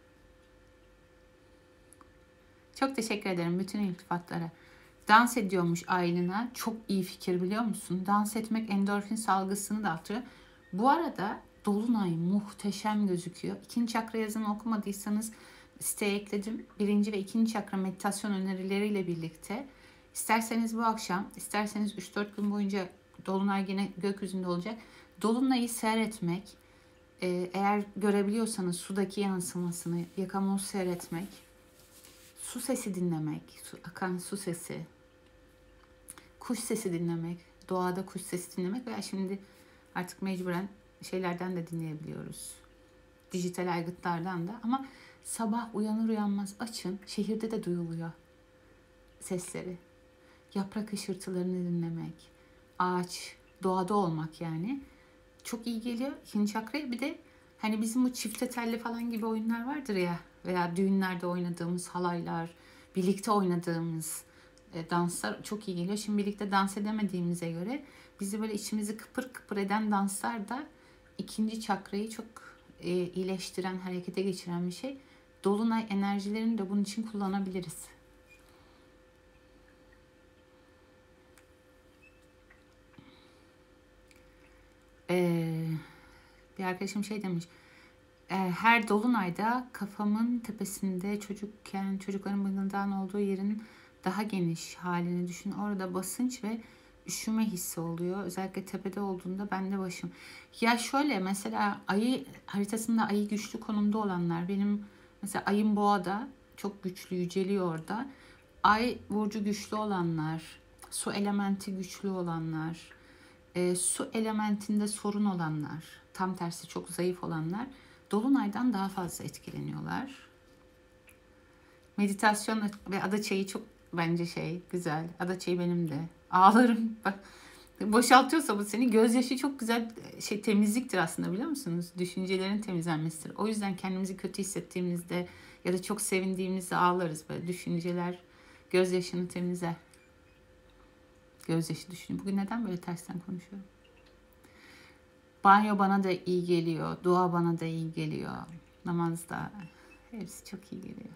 Çok teşekkür ederim bütün iltifatlara. Dans ediyormuş Aylin'a. Çok iyi fikir biliyor musun? Dans etmek endorfin salgısını da artırıyor. Bu arada Dolunay muhteşem gözüküyor. İkinci çakra yazını okumadıysanız siteye ekledim. Birinci ve ikinci çakra meditasyon önerileriyle birlikte. İsterseniz bu akşam, isterseniz üç dört gün boyunca Dolunay yine gökyüzünde olacak. Dolunay'ı seyretmek, eğer görebiliyorsanız sudaki yansımasını, yakamoz seyretmek, su sesi dinlemek, su, akan su sesi, kuş sesi dinlemek, doğada kuş sesi dinlemek veya şimdi artık mecburen şeylerden de dinleyebiliyoruz. Dijital aygıtlardan da, ama sabah uyanır uyanmaz açın, şehirde de duyuluyor sesleri. Yaprak hışırtılarını dinlemek, ağaç, doğada olmak yani çok iyi geliyor ikinci çakraya. Bir de hani bizim bu çifte telli falan gibi oyunlar vardır ya, veya düğünlerde oynadığımız halaylar, birlikte oynadığımız e, danslar çok iyi geliyor. Şimdi birlikte dans edemediğimize göre bizi böyle içimizi kıpır kıpır eden danslar da ikinci çakrayı çok e, iyileştiren, harekete geçiren bir şey. Dolunay enerjilerini de bunun için kullanabiliriz. Ee, bir arkadaşım şey demiş. Her dolunayda kafamın tepesinde çocukken çocukların bıyığından olduğu yerin daha geniş halini düşün. Orada basınç ve üşüme hissi oluyor. Özellikle tepede olduğunda bende başım. Ya şöyle mesela ayı haritasında ayı güçlü konumda olanlar, benim mesela ayım boğada çok güçlü yüceliyor orada. Ay burcu güçlü olanlar, su elementi güçlü olanlar, e, su elementinde sorun olanlar, tam tersi çok zayıf olanlar Dolunay'dan daha fazla etkileniyorlar. Meditasyon ve adaçayı çok bence şey güzel. Adaçayı benim de. Ağlarım. Bak boşaltıyorsa bu seni, gözyaşı çok güzel şey, temizliktir aslında biliyor musunuz? Düşüncelerin temizlenmesidir. O yüzden kendimizi kötü hissettiğimizde ya da çok sevindiğimizde ağlarız. Böyle düşünceler gözyaşını temizler. Gözyaşı düşünün. Bugün neden böyle tersten konuşuyorum? Banyo bana da iyi geliyor. Dua bana da iyi geliyor. Namazda. Hepsi çok iyi geliyor.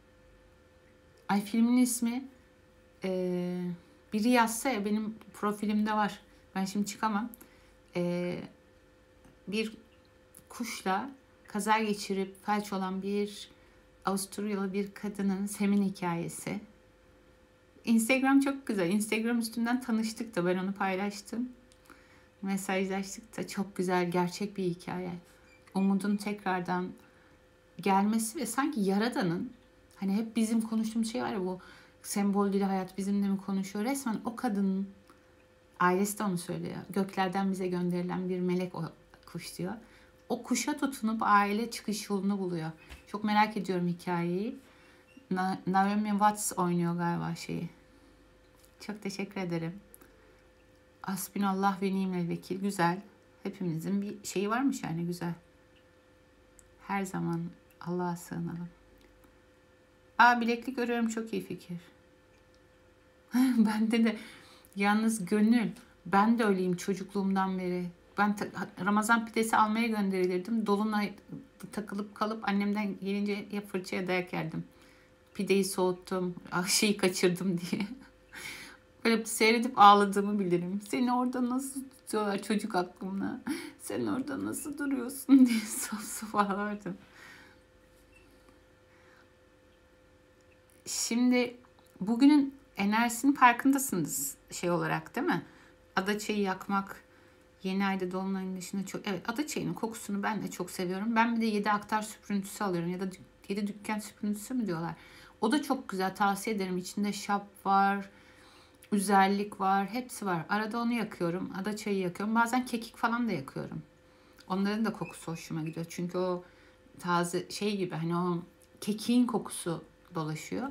Ay filmin ismi e, biri yazsa ya, benim profilimde var. Ben şimdi çıkamam. E, bir kuşla kaza geçirip felç olan bir Avusturyalı bir kadının Sem'in hikayesi. Instagram çok güzel. Instagram üstünden tanıştık da ben onu paylaştım. Mesajlaştık da çok güzel, gerçek bir hikaye. Umudun tekrardan gelmesi ve sanki Yaradan'ın, hani hep bizim konuştuğumuz şey var ya, bu sembol dili hayat bizimle mi konuşuyor? Resmen o kadının ailesi de onu söylüyor. Göklerden bize gönderilen bir melek o kuş diyor. O kuşa tutunup aile çıkış yolunu buluyor. Çok merak ediyorum hikayeyi. Na- Naomi Watts oynuyor galiba şeyi. Çok teşekkür ederim. Hasbinallah ve nimel vekil. Güzel. Hepimizin bir şeyi varmış yani, güzel. Her zaman Allah'a sığınalım. Aa, bileklik örüyorum, çok iyi fikir. Bende de yalnız Gönül, ben de öyleyim çocukluğumdan beri. Ben ta- Ramazan pidesi almaya gönderilirdim. Dolunay takılıp kalıp annemden gelince ya fırça ya dayak yerdim. Pideyi soğuttum, şeyi kaçırdım diye. Böyle seyredip ağladığımı bilirim. Seni orada nasıl tutuyorlar çocuk aklımla? Sen orada nasıl duruyorsun diye sof sof ağlardım. Şimdi bugünün enerjisinin farkındasınız şey olarak değil mi? Adaçayı yakmak yeni ayda dolunayın dışında çok... Evet, adaçayının kokusunu ben de çok seviyorum. Ben bir de yedi aktar süprüntüsü alıyorum ya da yedi dükkan süprüntüsü mü diyorlar. O da çok güzel, tavsiye ederim. İçinde şap var, güzellik var, hepsi var. Arada onu yakıyorum. Adaçayı yakıyorum. Bazen kekik falan da yakıyorum. Onların da kokusu hoşuma gidiyor. Çünkü o taze şey gibi, hani o kekiğin kokusu dolaşıyor.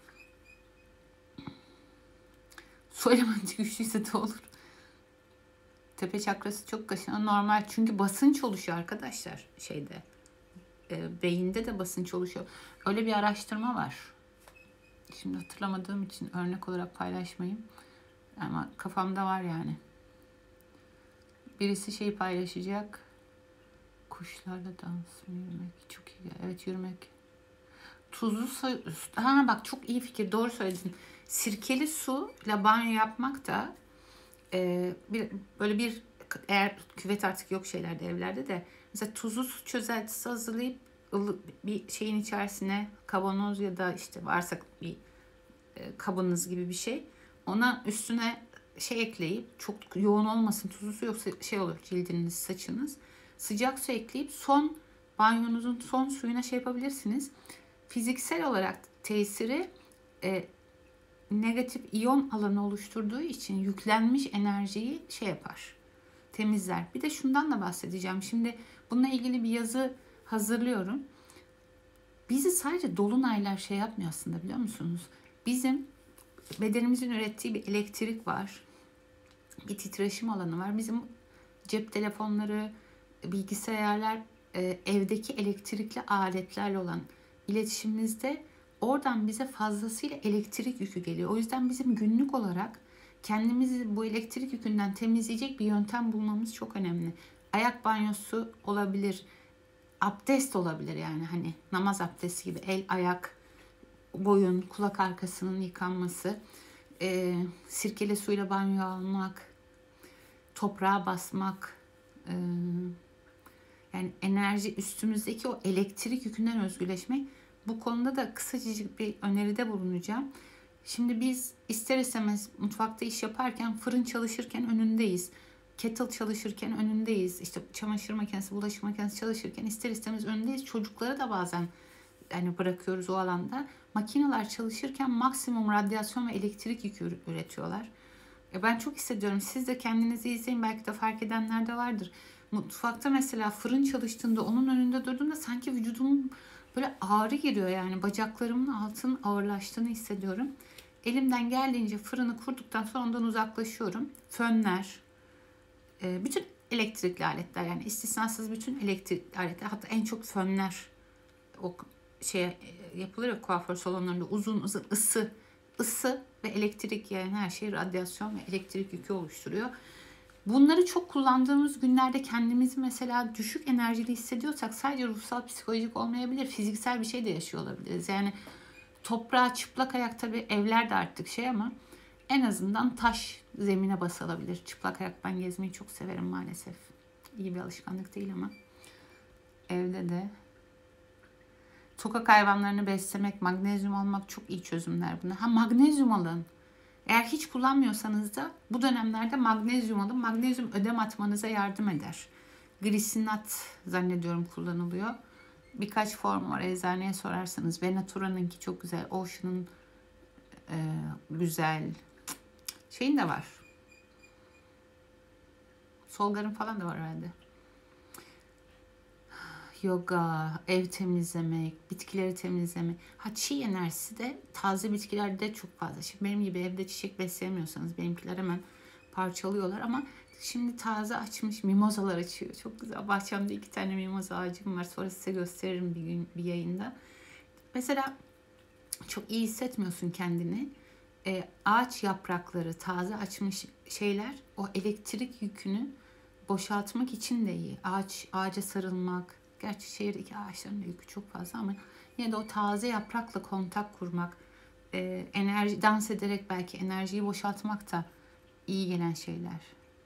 Su elementi güçlüyse de olur. Tepe çakrası çok kaşınan normal. Çünkü basınç oluşuyor arkadaşlar şeyde. E, beyinde de basınç oluşuyor. Öyle bir araştırma var. Şimdi hatırlamadığım için örnek olarak paylaşmayayım. Ama kafamda var yani. Birisi şeyi paylaşacak. Kuşlarla dans mı, yürümek? Çok iyi. Evet, yürümek. Tuzlu su. Ha bak, çok iyi fikir. Doğru söyledin. Sirkeli suyla banyo yapmak da e, bir, böyle bir, eğer küvet artık yok şeylerde, evlerde de, mesela tuzlu su çözeltisi hazırlayıp ılı, bir şeyin içerisine, kavanoz ya da işte varsa bir e, kabınız gibi bir şey, ona üstüne şey ekleyip, çok yoğun olmasın tuzlu su, yoksa şey olur cildiniz, saçınız, sıcak su ekleyip son banyonuzun son suyuna şey yapabilirsiniz. Fiziksel olarak tesiri e, negatif iyon alanı oluşturduğu için yüklenmiş enerjiyi şey yapar, temizler. Bir de şundan da bahsedeceğim. Şimdi bununla ilgili bir yazı hazırlıyorum. Bizi sadece dolunaylar şey yapmıyor aslında, biliyor musunuz? Bizim bedenimizin ürettiği bir elektrik var. Bir titreşim alanı var. Bizim cep telefonları, bilgisayarlar, e, evdeki elektrikli aletlerle olan iletişimimizde oradan bize fazlasıyla elektrik yükü geliyor. O yüzden bizim günlük olarak kendimizi bu elektrik yükünden temizleyecek bir yöntem bulmamız çok önemli. Ayak banyosu olabilir, abdest olabilir, yani hani namaz abdesti gibi el, ayak, boyun, kulak arkasının yıkanması, e, sirkeli suyla banyo almak, toprağa basmak, e, yani enerji, üstümüzdeki o elektrik yükünden özgürleşmek. Bu konuda da kısacık bir öneride bulunacağım. Şimdi biz ister istemez mutfakta iş yaparken, fırın çalışırken önündeyiz. Kettle çalışırken önündeyiz. İşte çamaşır makinesi, bulaşık makinesi çalışırken ister istemez önündeyiz. Çocukları da bazen yani bırakıyoruz o alanda. Makineler çalışırken maksimum radyasyon ve elektrik yükü üretiyorlar. E ben çok hissediyorum. Siz de kendinizi izleyin. Belki de fark edenler de vardır. Mutfakta mesela fırın çalıştığında, onun önünde durduğumda sanki vücudum böyle ağrı giriyor, yani bacaklarımın altının ağırlaştığını hissediyorum. Elimden geldiğince fırını kurduktan sonra ondan uzaklaşıyorum. Fönler, bütün elektrikli aletler, yani istisnasız bütün elektrikli aletler, hatta en çok fönler, o şey yapılır ya kuaför salonlarında, uzun uzun ısı, ısı ve elektrik, yani her şey radyasyon ve elektrik yükü oluşturuyor. Bunları çok kullandığımız günlerde kendimizi mesela düşük enerjili hissediyorsak, sadece ruhsal, psikolojik olmayabilir, fiziksel bir şey de yaşıyor olabiliriz. Yani toprağa çıplak ayak, tabii evler de artık şey, ama en azından taş zemine basılabilir. Çıplak ayak ben gezmeyi çok severim maalesef. İyi bir alışkanlık değil ama evde de. Sokak hayvanlarını beslemek, magnezyum almak çok iyi çözümler bunlar. Ha, magnezyum alın. Eğer hiç kullanmıyorsanız da bu dönemlerde magnezyum alın. Magnezyum ödem atmanıza yardım eder. Glisinat zannediyorum kullanılıyor. Birkaç form var, eczaneye sorarsanız. Venatura'nınki çok güzel. Ocean'ın e, güzel. Şeyin de var. Solgar'ın falan da var herhalde. Yoga, ev temizlemek, bitkileri temizlemek. Ha, çiğ enerjisi de taze bitkilerde çok fazla. Şimdi benim gibi evde çiçek besleyemiyorsanız, benimkiler hemen parçalıyorlar, ama şimdi taze açmış mimozalar açıyor. Çok güzel. Bahçemde iki tane mimoza ağacım var. Sonra size gösteririm bir gün bir yayında. Mesela çok iyi hissetmiyorsun kendini. E, ağaç yaprakları, taze açmış şeyler o elektrik yükünü boşaltmak için de iyi. Ağaç, ağaca sarılmak. Gerçi şehirdeki ağaçların da yükü çok fazla, ama yine de o taze yaprakla kontak kurmak, e, enerji, dans ederek belki enerjiyi boşaltmak da iyi gelen şeyler.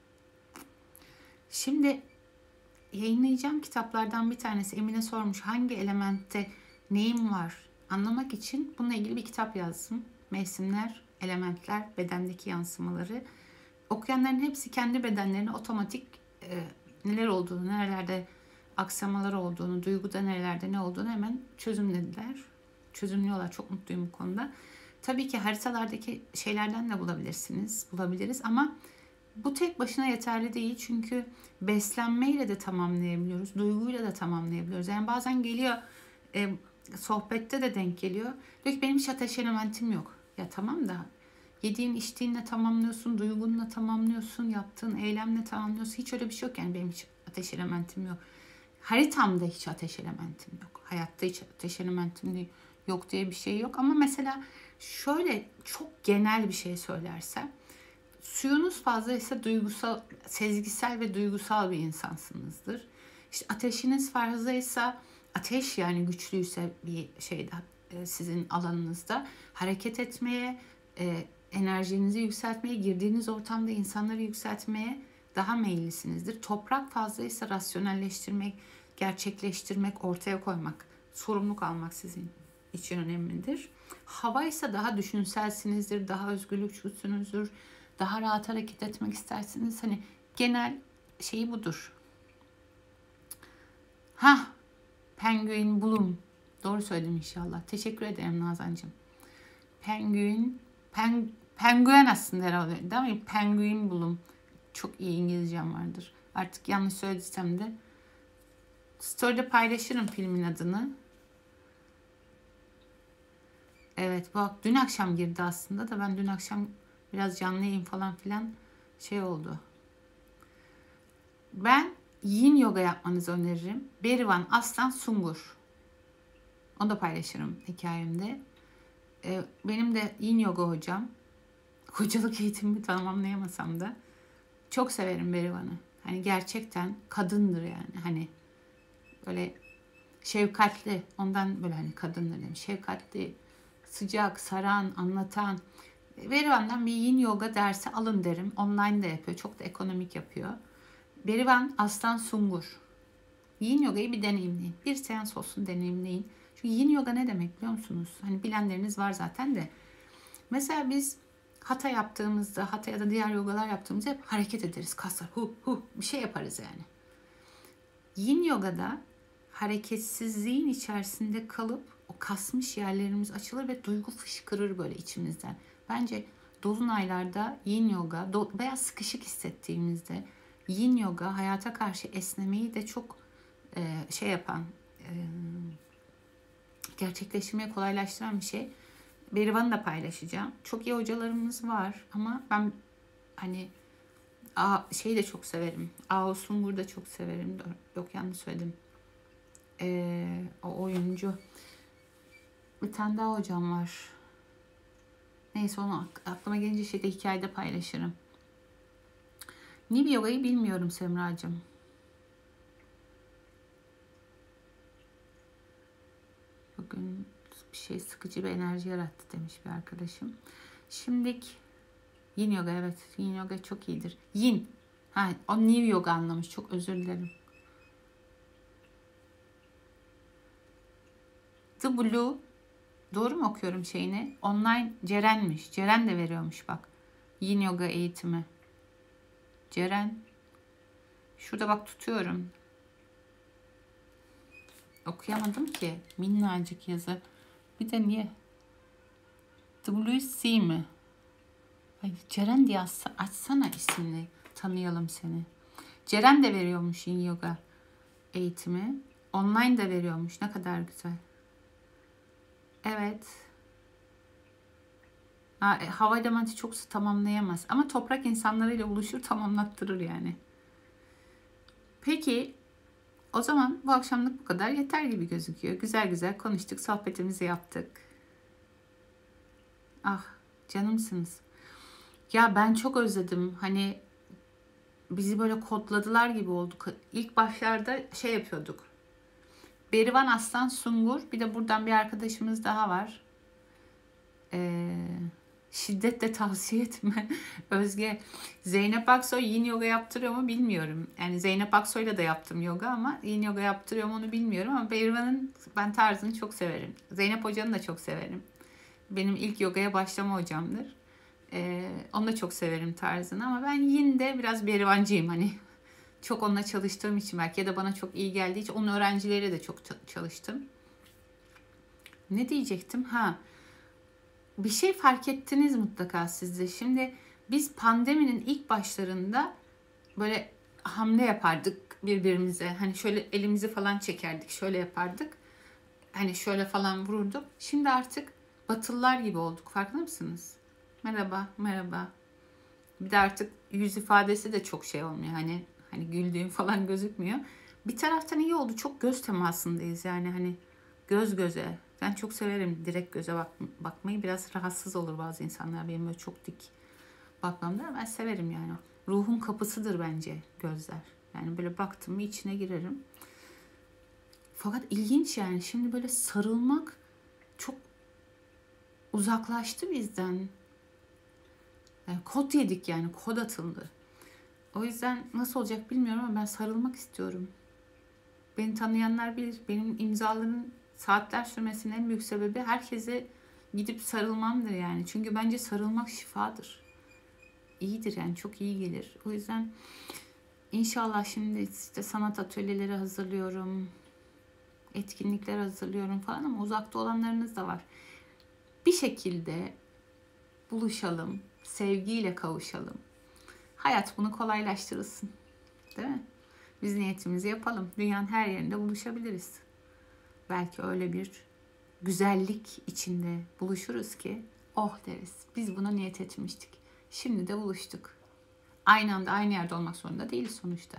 Şimdi yayınlayacağım kitaplardan bir tanesi, Emine sormuş hangi elementte neyim var anlamak için bununla ilgili bir kitap yazdım. Mevsimler, elementler, bedendeki yansımaları. Okuyanların hepsi kendi bedenlerine otomatik e, neler olduğunu, nerelerde aksamalar olduğunu, duyguda nerelerde ne olduğunu hemen çözümlediler. Çözümlüyorlar. Çok mutluyum bu konuda. Tabii ki haritalardaki şeylerden de bulabilirsiniz, bulabiliriz, ama bu tek başına yeterli değil. Çünkü beslenmeyle de tamamlayabiliyoruz, duyguyla da tamamlayabiliyoruz. Yani bazen geliyor, e, sohbette de denk geliyor. Diyor ki benim hiç ateş elementim yok. Ya tamam da yediğin içtiğinle tamamlıyorsun, duygunla tamamlıyorsun, yaptığın eylemle tamamlıyorsun. Hiç öyle bir şey yok, yani benim hiç ateş elementim yok. Haritamda hiç ateş elementim yok. Hayatta hiç ateş elementim yok diye bir şey yok. Ama mesela şöyle çok genel bir şey söylersem, Suyunuz fazlaysa duygusal, sezgisel ve duygusal bir insansınızdır. İşte ateşiniz fazlaysa, ateş yani güçlüyse bir şeyde sizin alanınızda hareket etmeye, e, enerjinizi yükseltmeye, girdiğiniz ortamda insanları yükseltmeye daha meyillisinizdir. Toprak fazlaysa rasyonelleştirmek, gerçekleştirmek, ortaya koymak, sorumluluk almak sizin için önemlidir. Hava ise daha düşünselsinizdir, daha özgürlükçüsünüzdür, daha rahat hareket etmek istersiniz. Hani genel şeyi budur. Ha, Penguin Bloom. Doğru söyledim inşallah. Teşekkür ederim Nazancığım. Penguin, pen, penguen aslında herhalde değil mi? Penguin Bloom. Çok iyi İngilizcem vardır. Artık yanlış söylediysem de story'de paylaşırım filmin adını. Evet bak dün akşam girdi aslında da ben dün akşam biraz canlı yayın falan filan şey oldu. Ben yin yoga yapmanızı öneririm. Berivan Aslan Sungur. Onu da paylaşırım hikayemde. Ee, benim de yin yoga hocam. Hocalık eğitimimi tamamlayamasam da çok severim Berivan'ı. Hani gerçekten kadındır yani. Hani böyle şefkatli. Ondan böyle hani kadındır demiş. Şefkatli, sıcak, saran, anlatan. Berivan'dan bir yin yoga dersi alın derim. Online de yapıyor. Çok da ekonomik yapıyor. Berivan Aslan Sungur. Yin yogayı bir deneyimleyin. Bir seans olsun deneyimleyin. Çünkü yin yoga ne demek biliyor musunuz? Hani bilenleriniz var zaten de. Mesela biz hatha yaptığımızda, hatha ya da diğer yogalar yaptığımızda hep hareket ederiz. Kaslar hu hu bir şey yaparız yani. Yin yogada hareketsizliğin içerisinde kalıp o kasmış yerlerimiz açılır ve duygu fışkırır böyle içimizden. Bence dolunaylarda yin yoga veya sıkışık hissettiğimizde yin yoga hayata karşı esnemeyi de çok e, şey yapan, e, gerçekleştirmeyi kolaylaştıran bir şey. Berivan'ı da paylaşacağım. Çok iyi hocalarımız var ama ben hani A, şeyi de çok severim. Ao Sungur'u da çok severim. Yok yanlış söyledim. Ee, o oyuncu. Bir tane daha hocam var. Neyse onu aklıma gelince şeyde hikayede paylaşırım. Nibi Yoga'yı bilmiyorum Semracığım. Bugün bir şey sıkıcı bir enerji yarattı demiş bir arkadaşım. Şimdilik Yin Yoga evet. Yin Yoga çok iyidir. Yin. Ha, o New Yoga anlamış. Çok özür dilerim. The Blue. Doğru mu okuyorum şeyini? Online Ceren'miş. Ceren de veriyormuş bak. Yin Yoga eğitimi. Ceren. Şurada bak tutuyorum. Okuyamadım ki. Minnacık yazı. Bir de niye? W C mi? Ay, Ceren diye açsana isimli. Tanıyalım seni. Ceren de veriyormuş Yin Yoga eğitimi. Online de veriyormuş. Ne kadar güzel. Evet. Ha, e, hava elementi çok tamamlayamaz. Ama toprak insanlarıyla buluşur tamamlattırır yani. Peki o zaman bu akşamlık bu kadar yeter gibi gözüküyor. Güzel güzel konuştuk. Sohbetimizi yaptık. Ah canımsınız. Ya ben çok özledim. Hani bizi böyle kodladılar gibi olduk. İlk başlarda şey yapıyorduk. Berivan Aslan Sungur. Bir de buradan bir arkadaşımız daha var. Ee, şiddetle tavsiye etme. Özge. Zeynep Aksoy yin yoga yaptırıyor mu bilmiyorum. Yani Zeynep Aksoy'la da yaptım yoga ama yin yoga yaptırıyor mu onu bilmiyorum. Ama Berivan'ın ben tarzını çok severim. Zeynep Hoca'nı da çok severim. Benim ilk yogaya başlama hocamdır. Ee, onu da çok severim tarzını ama ben yine de biraz berivancıyım hani. Çok onunla çalıştığım için belki ya da bana çok iyi geldiği için onun öğrencileriyle de çok çalıştım. Ne diyecektim? Ha, bir şey fark ettiniz mutlaka siz de. Şimdi biz pandeminin ilk başlarında böyle hamle yapardık birbirimize. Hani şöyle elimizi falan çekerdik, şöyle yapardık. Hani şöyle falan vururduk. Şimdi artık Batılılar gibi olduk. Farkında mısınız? Merhaba, merhaba. Bir de artık yüz ifadesi de çok şey olmuyor. Hani hani güldüğüm falan gözükmüyor. Bir taraftan iyi oldu. Çok göz temasındayız yani hani göz göze. Ben çok severim direkt göze bak bakmayı. Biraz rahatsız olur bazı insanlar benim böyle çok dik bakmamda ben severim yani. Ruhun kapısıdır bence gözler. Yani böyle baktım mı içine girerim. Fakat ilginç yani şimdi böyle sarılmak çok uzaklaştı bizden. Yani kod yedik yani kod atıldı. O yüzden nasıl olacak bilmiyorum ama ben sarılmak istiyorum. Beni tanıyanlar bilir. Benim imzaların saatler sürmesinin en büyük sebebi herkese gidip sarılmamdır yani. Çünkü bence sarılmak şifadır. İyidir yani çok iyi gelir. O yüzden inşallah şimdi işte sanat atölyeleri hazırlıyorum. Etkinlikler hazırlıyorum falan ama uzakta olanlarınız da var. Bir şekilde buluşalım. Sevgiyle kavuşalım. Hayat bunu kolaylaştırırsın. Değil mi? Biz niyetimizi yapalım. Dünyanın her yerinde buluşabiliriz. Belki öyle bir güzellik içinde buluşuruz ki oh deriz. Biz buna niyet etmiştik. Şimdi de buluştuk. Aynı anda aynı yerde olmak zorunda değiliz sonuçta.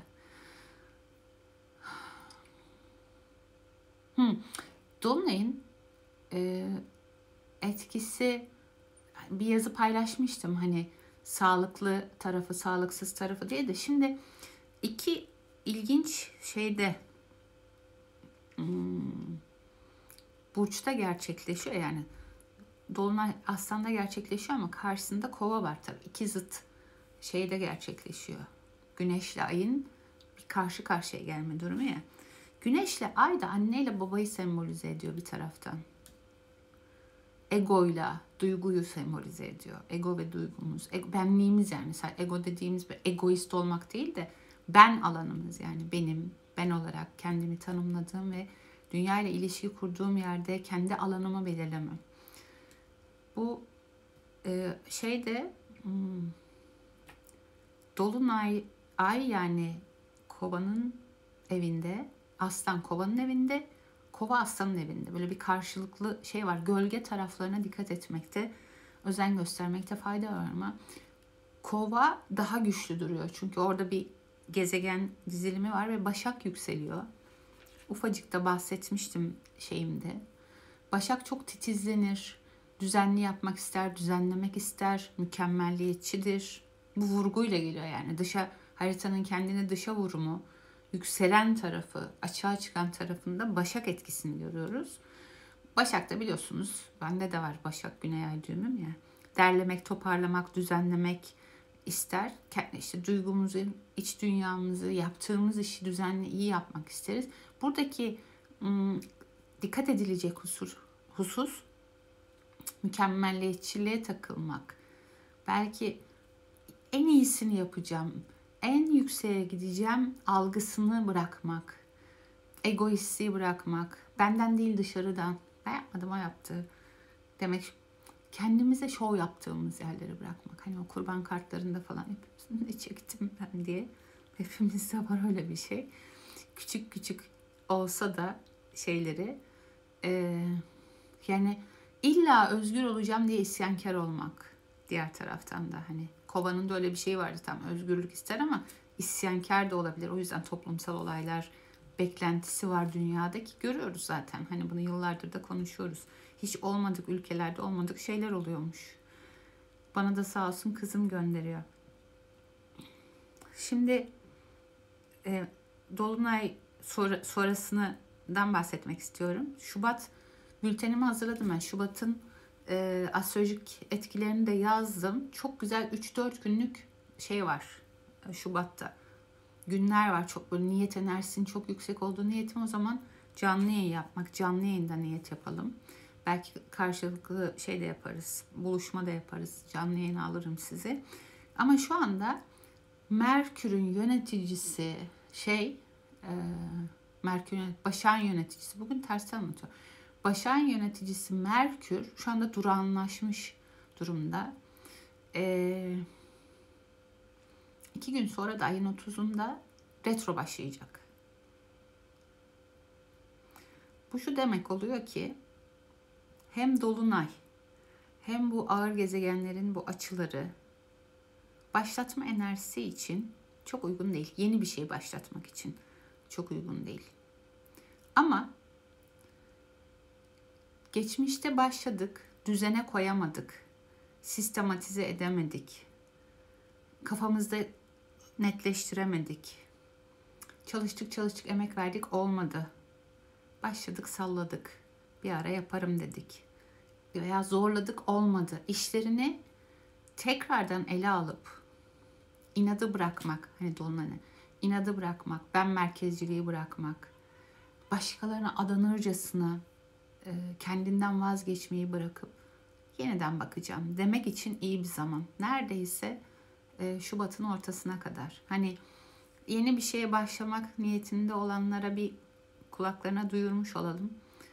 Hmm. Dolunay'ın e, etkisi bir yazı paylaşmıştım. Hani sağlıklı tarafı, sağlıksız tarafı diye de. Şimdi iki ilginç şeyde hmm, burçta gerçekleşiyor yani. Dolunay Aslan'da gerçekleşiyor ama karşısında Kova var tabii. İki zıt şeyde gerçekleşiyor. Güneşle Ay'ın bir karşı karşıya gelme durumu ya. Güneşle Ay da anneyle babayı sembolize ediyor bir taraftan. Egoyla duyguyu sembolize ediyor. Ego ve duygumuz. Ego, benliğimiz yani. Ego dediğimiz bir egoist olmak değil de ben alanımız yani benim, ben olarak kendimi tanımladığım ve dünya ile ilişki kurduğum yerde kendi alanımı belirlemem. Bu e, şeyde hmm, Dolunay Ay yani Kova'nın evinde, Aslan Kova'nın evinde, Kova Aslan'ın evinde. Böyle bir karşılıklı şey var. Gölge taraflarına dikkat etmekte, özen göstermekte fayda var ama Kova daha güçlü duruyor. Çünkü orada bir gezegen dizilimi var ve Başak yükseliyor. Ufacık da bahsetmiştim şeyimde. Başak çok titizlenir, düzenli yapmak ister, düzenlemek ister, mükemmelliyetçidir. Bu vurguyla geliyor yani. Dışa, haritanın kendini dışa vurumu, yükselen tarafı, açığa çıkan tarafında Başak etkisini görüyoruz. Başak'ta biliyorsunuz, bende de var Başak Güney Ay düğümüm ya. Derlemek, toparlamak, düzenlemek ister. İşte duygumuzu, iç dünyamızı, yaptığımız işi düzenli, iyi yapmak isteriz. Buradaki ım, dikkat edilecek husur, husus mükemmelliyetçiliğe takılmak. Belki en iyisini yapacağım, en yükseğe gideceğim algısını bırakmak. Egoistliği bırakmak. Benden değil dışarıdan. Ben yapmadım, o yaptı demek. Kendimize şov yaptığımız yerleri bırakmak. Hani o kurban kartlarında falan hepimizin ne çektim ben diye. Hepimizde var öyle bir şey. Küçük küçük olsa da şeyleri e, yani illa özgür olacağım diye isyankar olmak. Diğer taraftan da hani Kova'nın da öyle bir şey vardı, tam özgürlük ister ama isyankar da olabilir. O yüzden toplumsal olaylar beklentisi var dünyadaki. Görüyoruz zaten. Hani bunu yıllardır da konuşuyoruz. Hiç olmadık ülkelerde olmadık şeyler oluyormuş. Bana da sağ olsun kızım gönderiyor. Şimdi e, Dolunay sonra, sonrasından bahsetmek istiyorum. Şubat bültenimi hazırladım ben. Şubat'ın e, astrolojik etkilerini de yazdım. Çok güzel üç dört günlük şey var Şubat'ta. Günler var, çok böyle niyet enerjisinin çok yüksek olduğu niyetim o zaman canlı yayın yapmak. Canlı yayında niyet yapalım. Belki karşılıklı şey de yaparız. Buluşma da yaparız. Canlı yayına alırım sizi. Ama şu anda Merkür'ün yöneticisi şey e, Merkür Başak'ın yöneticisi, bugün tersten anlatıyor. Başak'ın yöneticisi Merkür şu anda durağanlaşmış durumda. E, iki gün sonra da ayın otuzunda retro başlayacak. Bu şu demek oluyor ki hem Dolunay hem bu ağır gezegenlerin bu açıları başlatma enerjisi için çok uygun değil. Yeni bir şey başlatmak için çok uygun değil. Ama geçmişte başladık, düzene koyamadık, sistematize edemedik. kafamızda netleştiremedik. Çalıştık çalıştık emek verdik, olmadı. Başladık salladık. Bir ara yaparım dedik. Veya zorladık, olmadı. İşlerini tekrardan ele alıp inadı bırakmak, hani dolunay, inadı bırakmak, ben merkezciliği bırakmak, başkalarına adanırcasına e, kendinden vazgeçmeyi bırakıp yeniden bakacağım demek için iyi bir zaman. Neredeyse e, Şubat'ın ortasına kadar. Hani yeni bir şeye başlamak niyetinde olanlara bir kulaklarına duyurmuş olalım.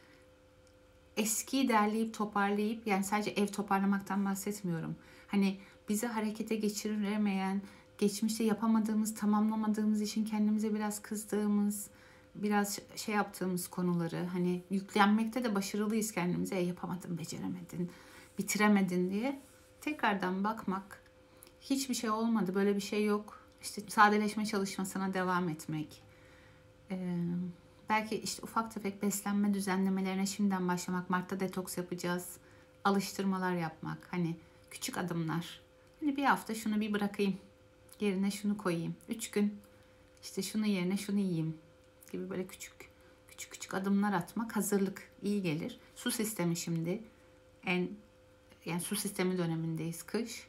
Eskiyi derleyip toparlayıp, yani sadece ev toparlamaktan bahsetmiyorum. Hani bizi harekete geçiremeyen, geçmişte yapamadığımız, tamamlamadığımız için kendimize biraz kızdığımız, biraz şey yaptığımız konuları, hani yüklenmekte de başarılıyız kendimize. E, yapamadın, beceremedin, bitiremedin diye tekrardan bakmak. Hiçbir şey olmadı, böyle bir şey yok. İşte sadeleşme çalışmasına devam etmek. Ee, belki işte ufak tefek beslenme düzenlemelerine şimdiden başlamak. Mart'ta detoks yapacağız. Alıştırmalar yapmak. Hani küçük adımlar. Hani bir hafta şunu bir bırakayım. Yerine şunu koyayım. Üç gün işte şunu yerine şunu yiyeyim gibi böyle küçük küçük küçük adımlar atmak, hazırlık iyi gelir. Su sistemi şimdi en yani su sistemi dönemindeyiz, kış.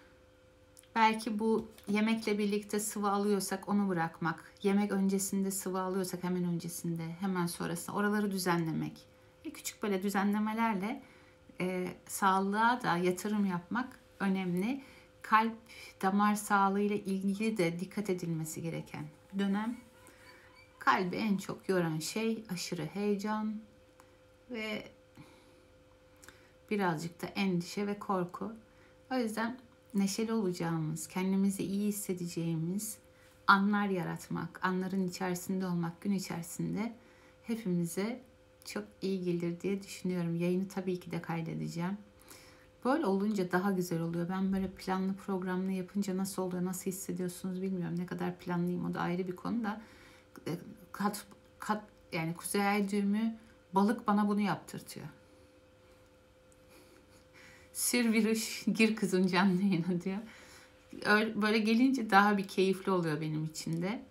Belki bu yemekle birlikte sıvı alıyorsak onu bırakmak. Yemek öncesinde sıvı alıyorsak hemen öncesinde, hemen sonrasında oraları düzenlemek. Bir küçük böyle düzenlemelerle e, sağlığa da yatırım yapmak önemli. Kalp damar sağlığı ile ilgili de dikkat edilmesi gereken dönem. Kalbi en çok yoran şey aşırı heyecan ve birazcık da endişe ve korku. O yüzden neşeli olacağımız, kendimizi iyi hissedeceğimiz anlar yaratmak, anların içerisinde olmak, gün içerisinde hepimize çok iyi gelir diye düşünüyorum. Yayını tabii ki de kaydedeceğim. Böyle olunca daha güzel oluyor. Ben böyle planlı programlı yapınca nasıl oluyor, nasıl hissediyorsunuz bilmiyorum. Ne kadar planlıyım o da ayrı bir konu da. Kat, kat, yani Kuzey Ay düğümü balık bana bunu yaptırtıyor. Sür virüş, gir kızın canlı yayına diyor. Öyle, böyle gelince daha bir keyifli oluyor benim için de.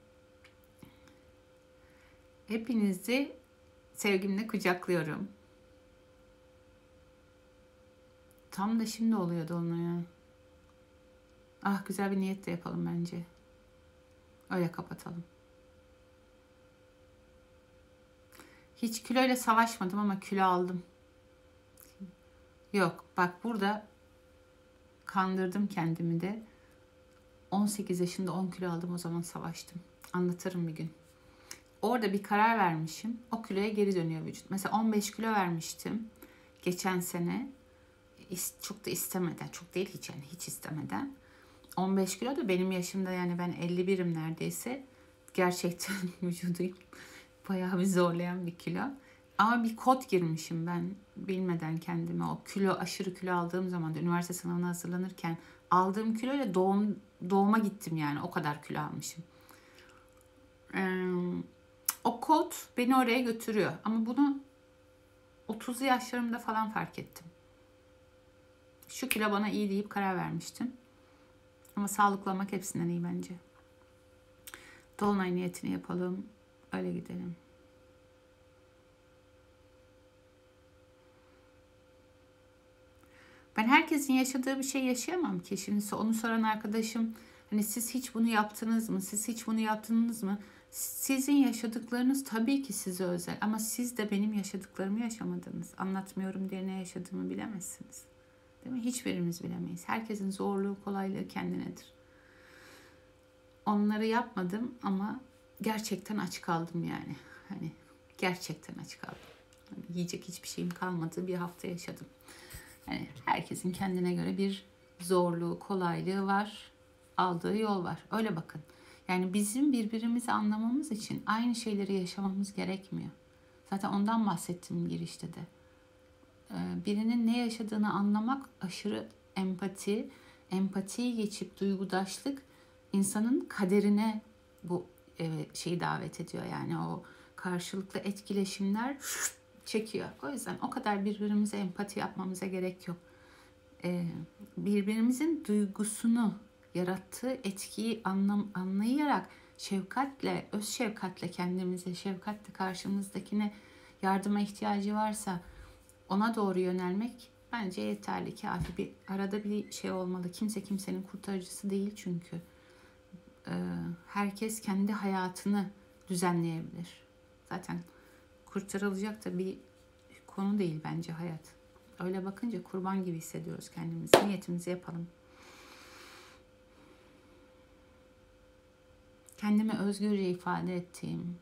Hepinizi sevgimle kucaklıyorum. Tam da şimdi oluyordu onu ya. Ah, güzel bir niyet de yapalım bence. Öyle kapatalım. Hiç kiloyla savaşmadım ama kilo aldım. Yok, bak burada kandırdım kendimi de. on sekiz yaşında on kilo aldım, o zaman savaştım. Anlatırım bir gün. Orada bir karar vermişim. O kiloya geri dönüyor vücut. Mesela on beş kilo vermiştim geçen sene. Çok da istemeden, çok değil hiç yani hiç istemeden. on beş kilo da benim yaşımda, yani ben elli birim neredeyse. Gerçekten vücudum bayağı bir zorlayan bir kilo. Ama bir kod girmişim ben bilmeden kendime. O kilo, aşırı kilo aldığım zaman da üniversite sınavına hazırlanırken aldığım kiloyla doğum, doğuma gittim yani. O kadar kilo almışım. Ee, o kod beni oraya götürüyor. Ama bunu otuzlu yaşlarımda falan fark ettim. Şu kilo bana iyi deyip karar vermiştim. Ama sağlıklı olmak hepsinden iyi bence. Dolunay niyetini yapalım. Öyle gidelim. Ben herkesin yaşadığı bir şey yaşayamam ki. Şimdi onu soran arkadaşım, hani siz hiç bunu yaptınız mı? Siz hiç bunu yaptınız mı? Sizin yaşadıklarınız tabii ki size özel. Ama siz de benim yaşadıklarımı yaşamadınız. Anlatmıyorum diye ne yaşadığımı bilemezsiniz. Değil mi? Hiçbirimiz bilemeyiz. Herkesin zorluğu, kolaylığı kendinedir. Onları yapmadım ama gerçekten aç kaldım yani. Hani gerçekten aç kaldım. Hani yiyecek hiçbir şeyim kalmadığı bir hafta yaşadım. Yani herkesin kendine göre bir zorluğu, kolaylığı var. Aldığı yol var. Öyle bakın. Yani bizim birbirimizi anlamamız için aynı şeyleri yaşamamız gerekmiyor. Zaten ondan bahsettim girişte de. Birinin ne yaşadığını anlamak aşırı empati, empatiyi geçip duygudaşlık insanın kaderine bu şeyi davet ediyor. Yani o karşılıklı etkileşimler çekiyor. O yüzden o kadar birbirimize empati yapmamıza gerek yok. Birbirimizin duygusunu yarattığı etkiyi anlam anlayarak şefkatle, öz şefkatle kendimize, şefkatle karşımızdakine yardıma ihtiyacı varsa ona doğru yönelmek bence yeterli, kafi. Bir arada bir şey olmalı. Kimse kimsenin kurtarıcısı değil çünkü. Ee, herkes kendi hayatını düzenleyebilir. Zaten kurtarılacak da bir konu değil bence hayat. Öyle bakınca kurban gibi hissediyoruz kendimizi. Niyetimizi yapalım. Kendimi özgürce ifade ettiğim,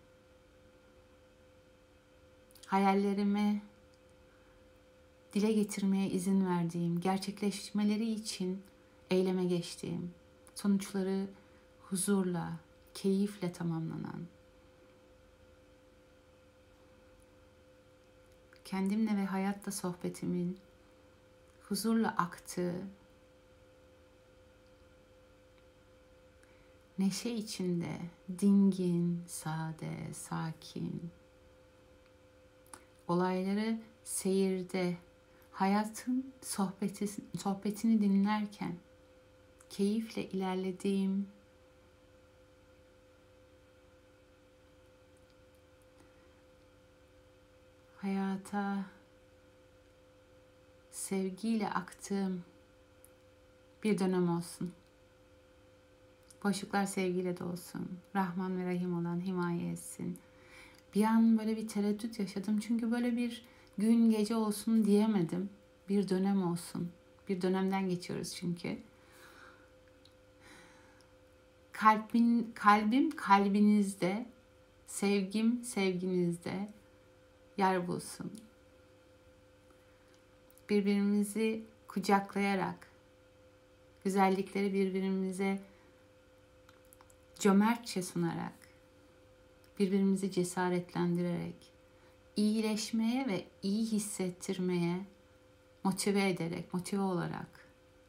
hayallerimi dile getirmeye izin verdiğim, gerçekleşmeleri için eyleme geçtiğim, sonuçları huzurla, keyifle tamamlanan, kendimle ve hayatla sohbetimin huzurla aktığı, neşe içinde, dingin, sade, sakin, olayları seyirde, hayatın sohbeti, sohbetini dinlerken keyifle ilerlediğim, hayata sevgiyle aktığım bir dönem olsun. Boşluklar sevgiyle dolsun. Rahman ve Rahim olan himaye etsin. Bir an böyle bir tereddüt yaşadım. Çünkü böyle bir gün gece olsun diyemedim. Bir dönem olsun. Bir dönemden geçiyoruz çünkü. Kalbin, kalbim kalbinizde, sevgim sevginizde yer bulsun. Birbirimizi kucaklayarak, güzellikleri birbirimize cömertçe sunarak, birbirimizi cesaretlendirerek, iyileşmeye ve iyi hissettirmeye motive ederek, motive olarak,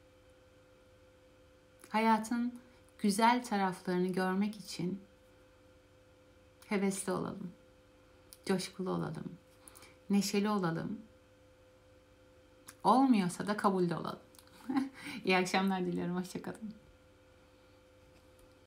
hayatın güzel taraflarını görmek için hevesli olalım, coşkulu olalım, neşeli olalım. Olmuyorsa da kabulde olalım. İyi akşamlar diliyorum, hoşça kalın.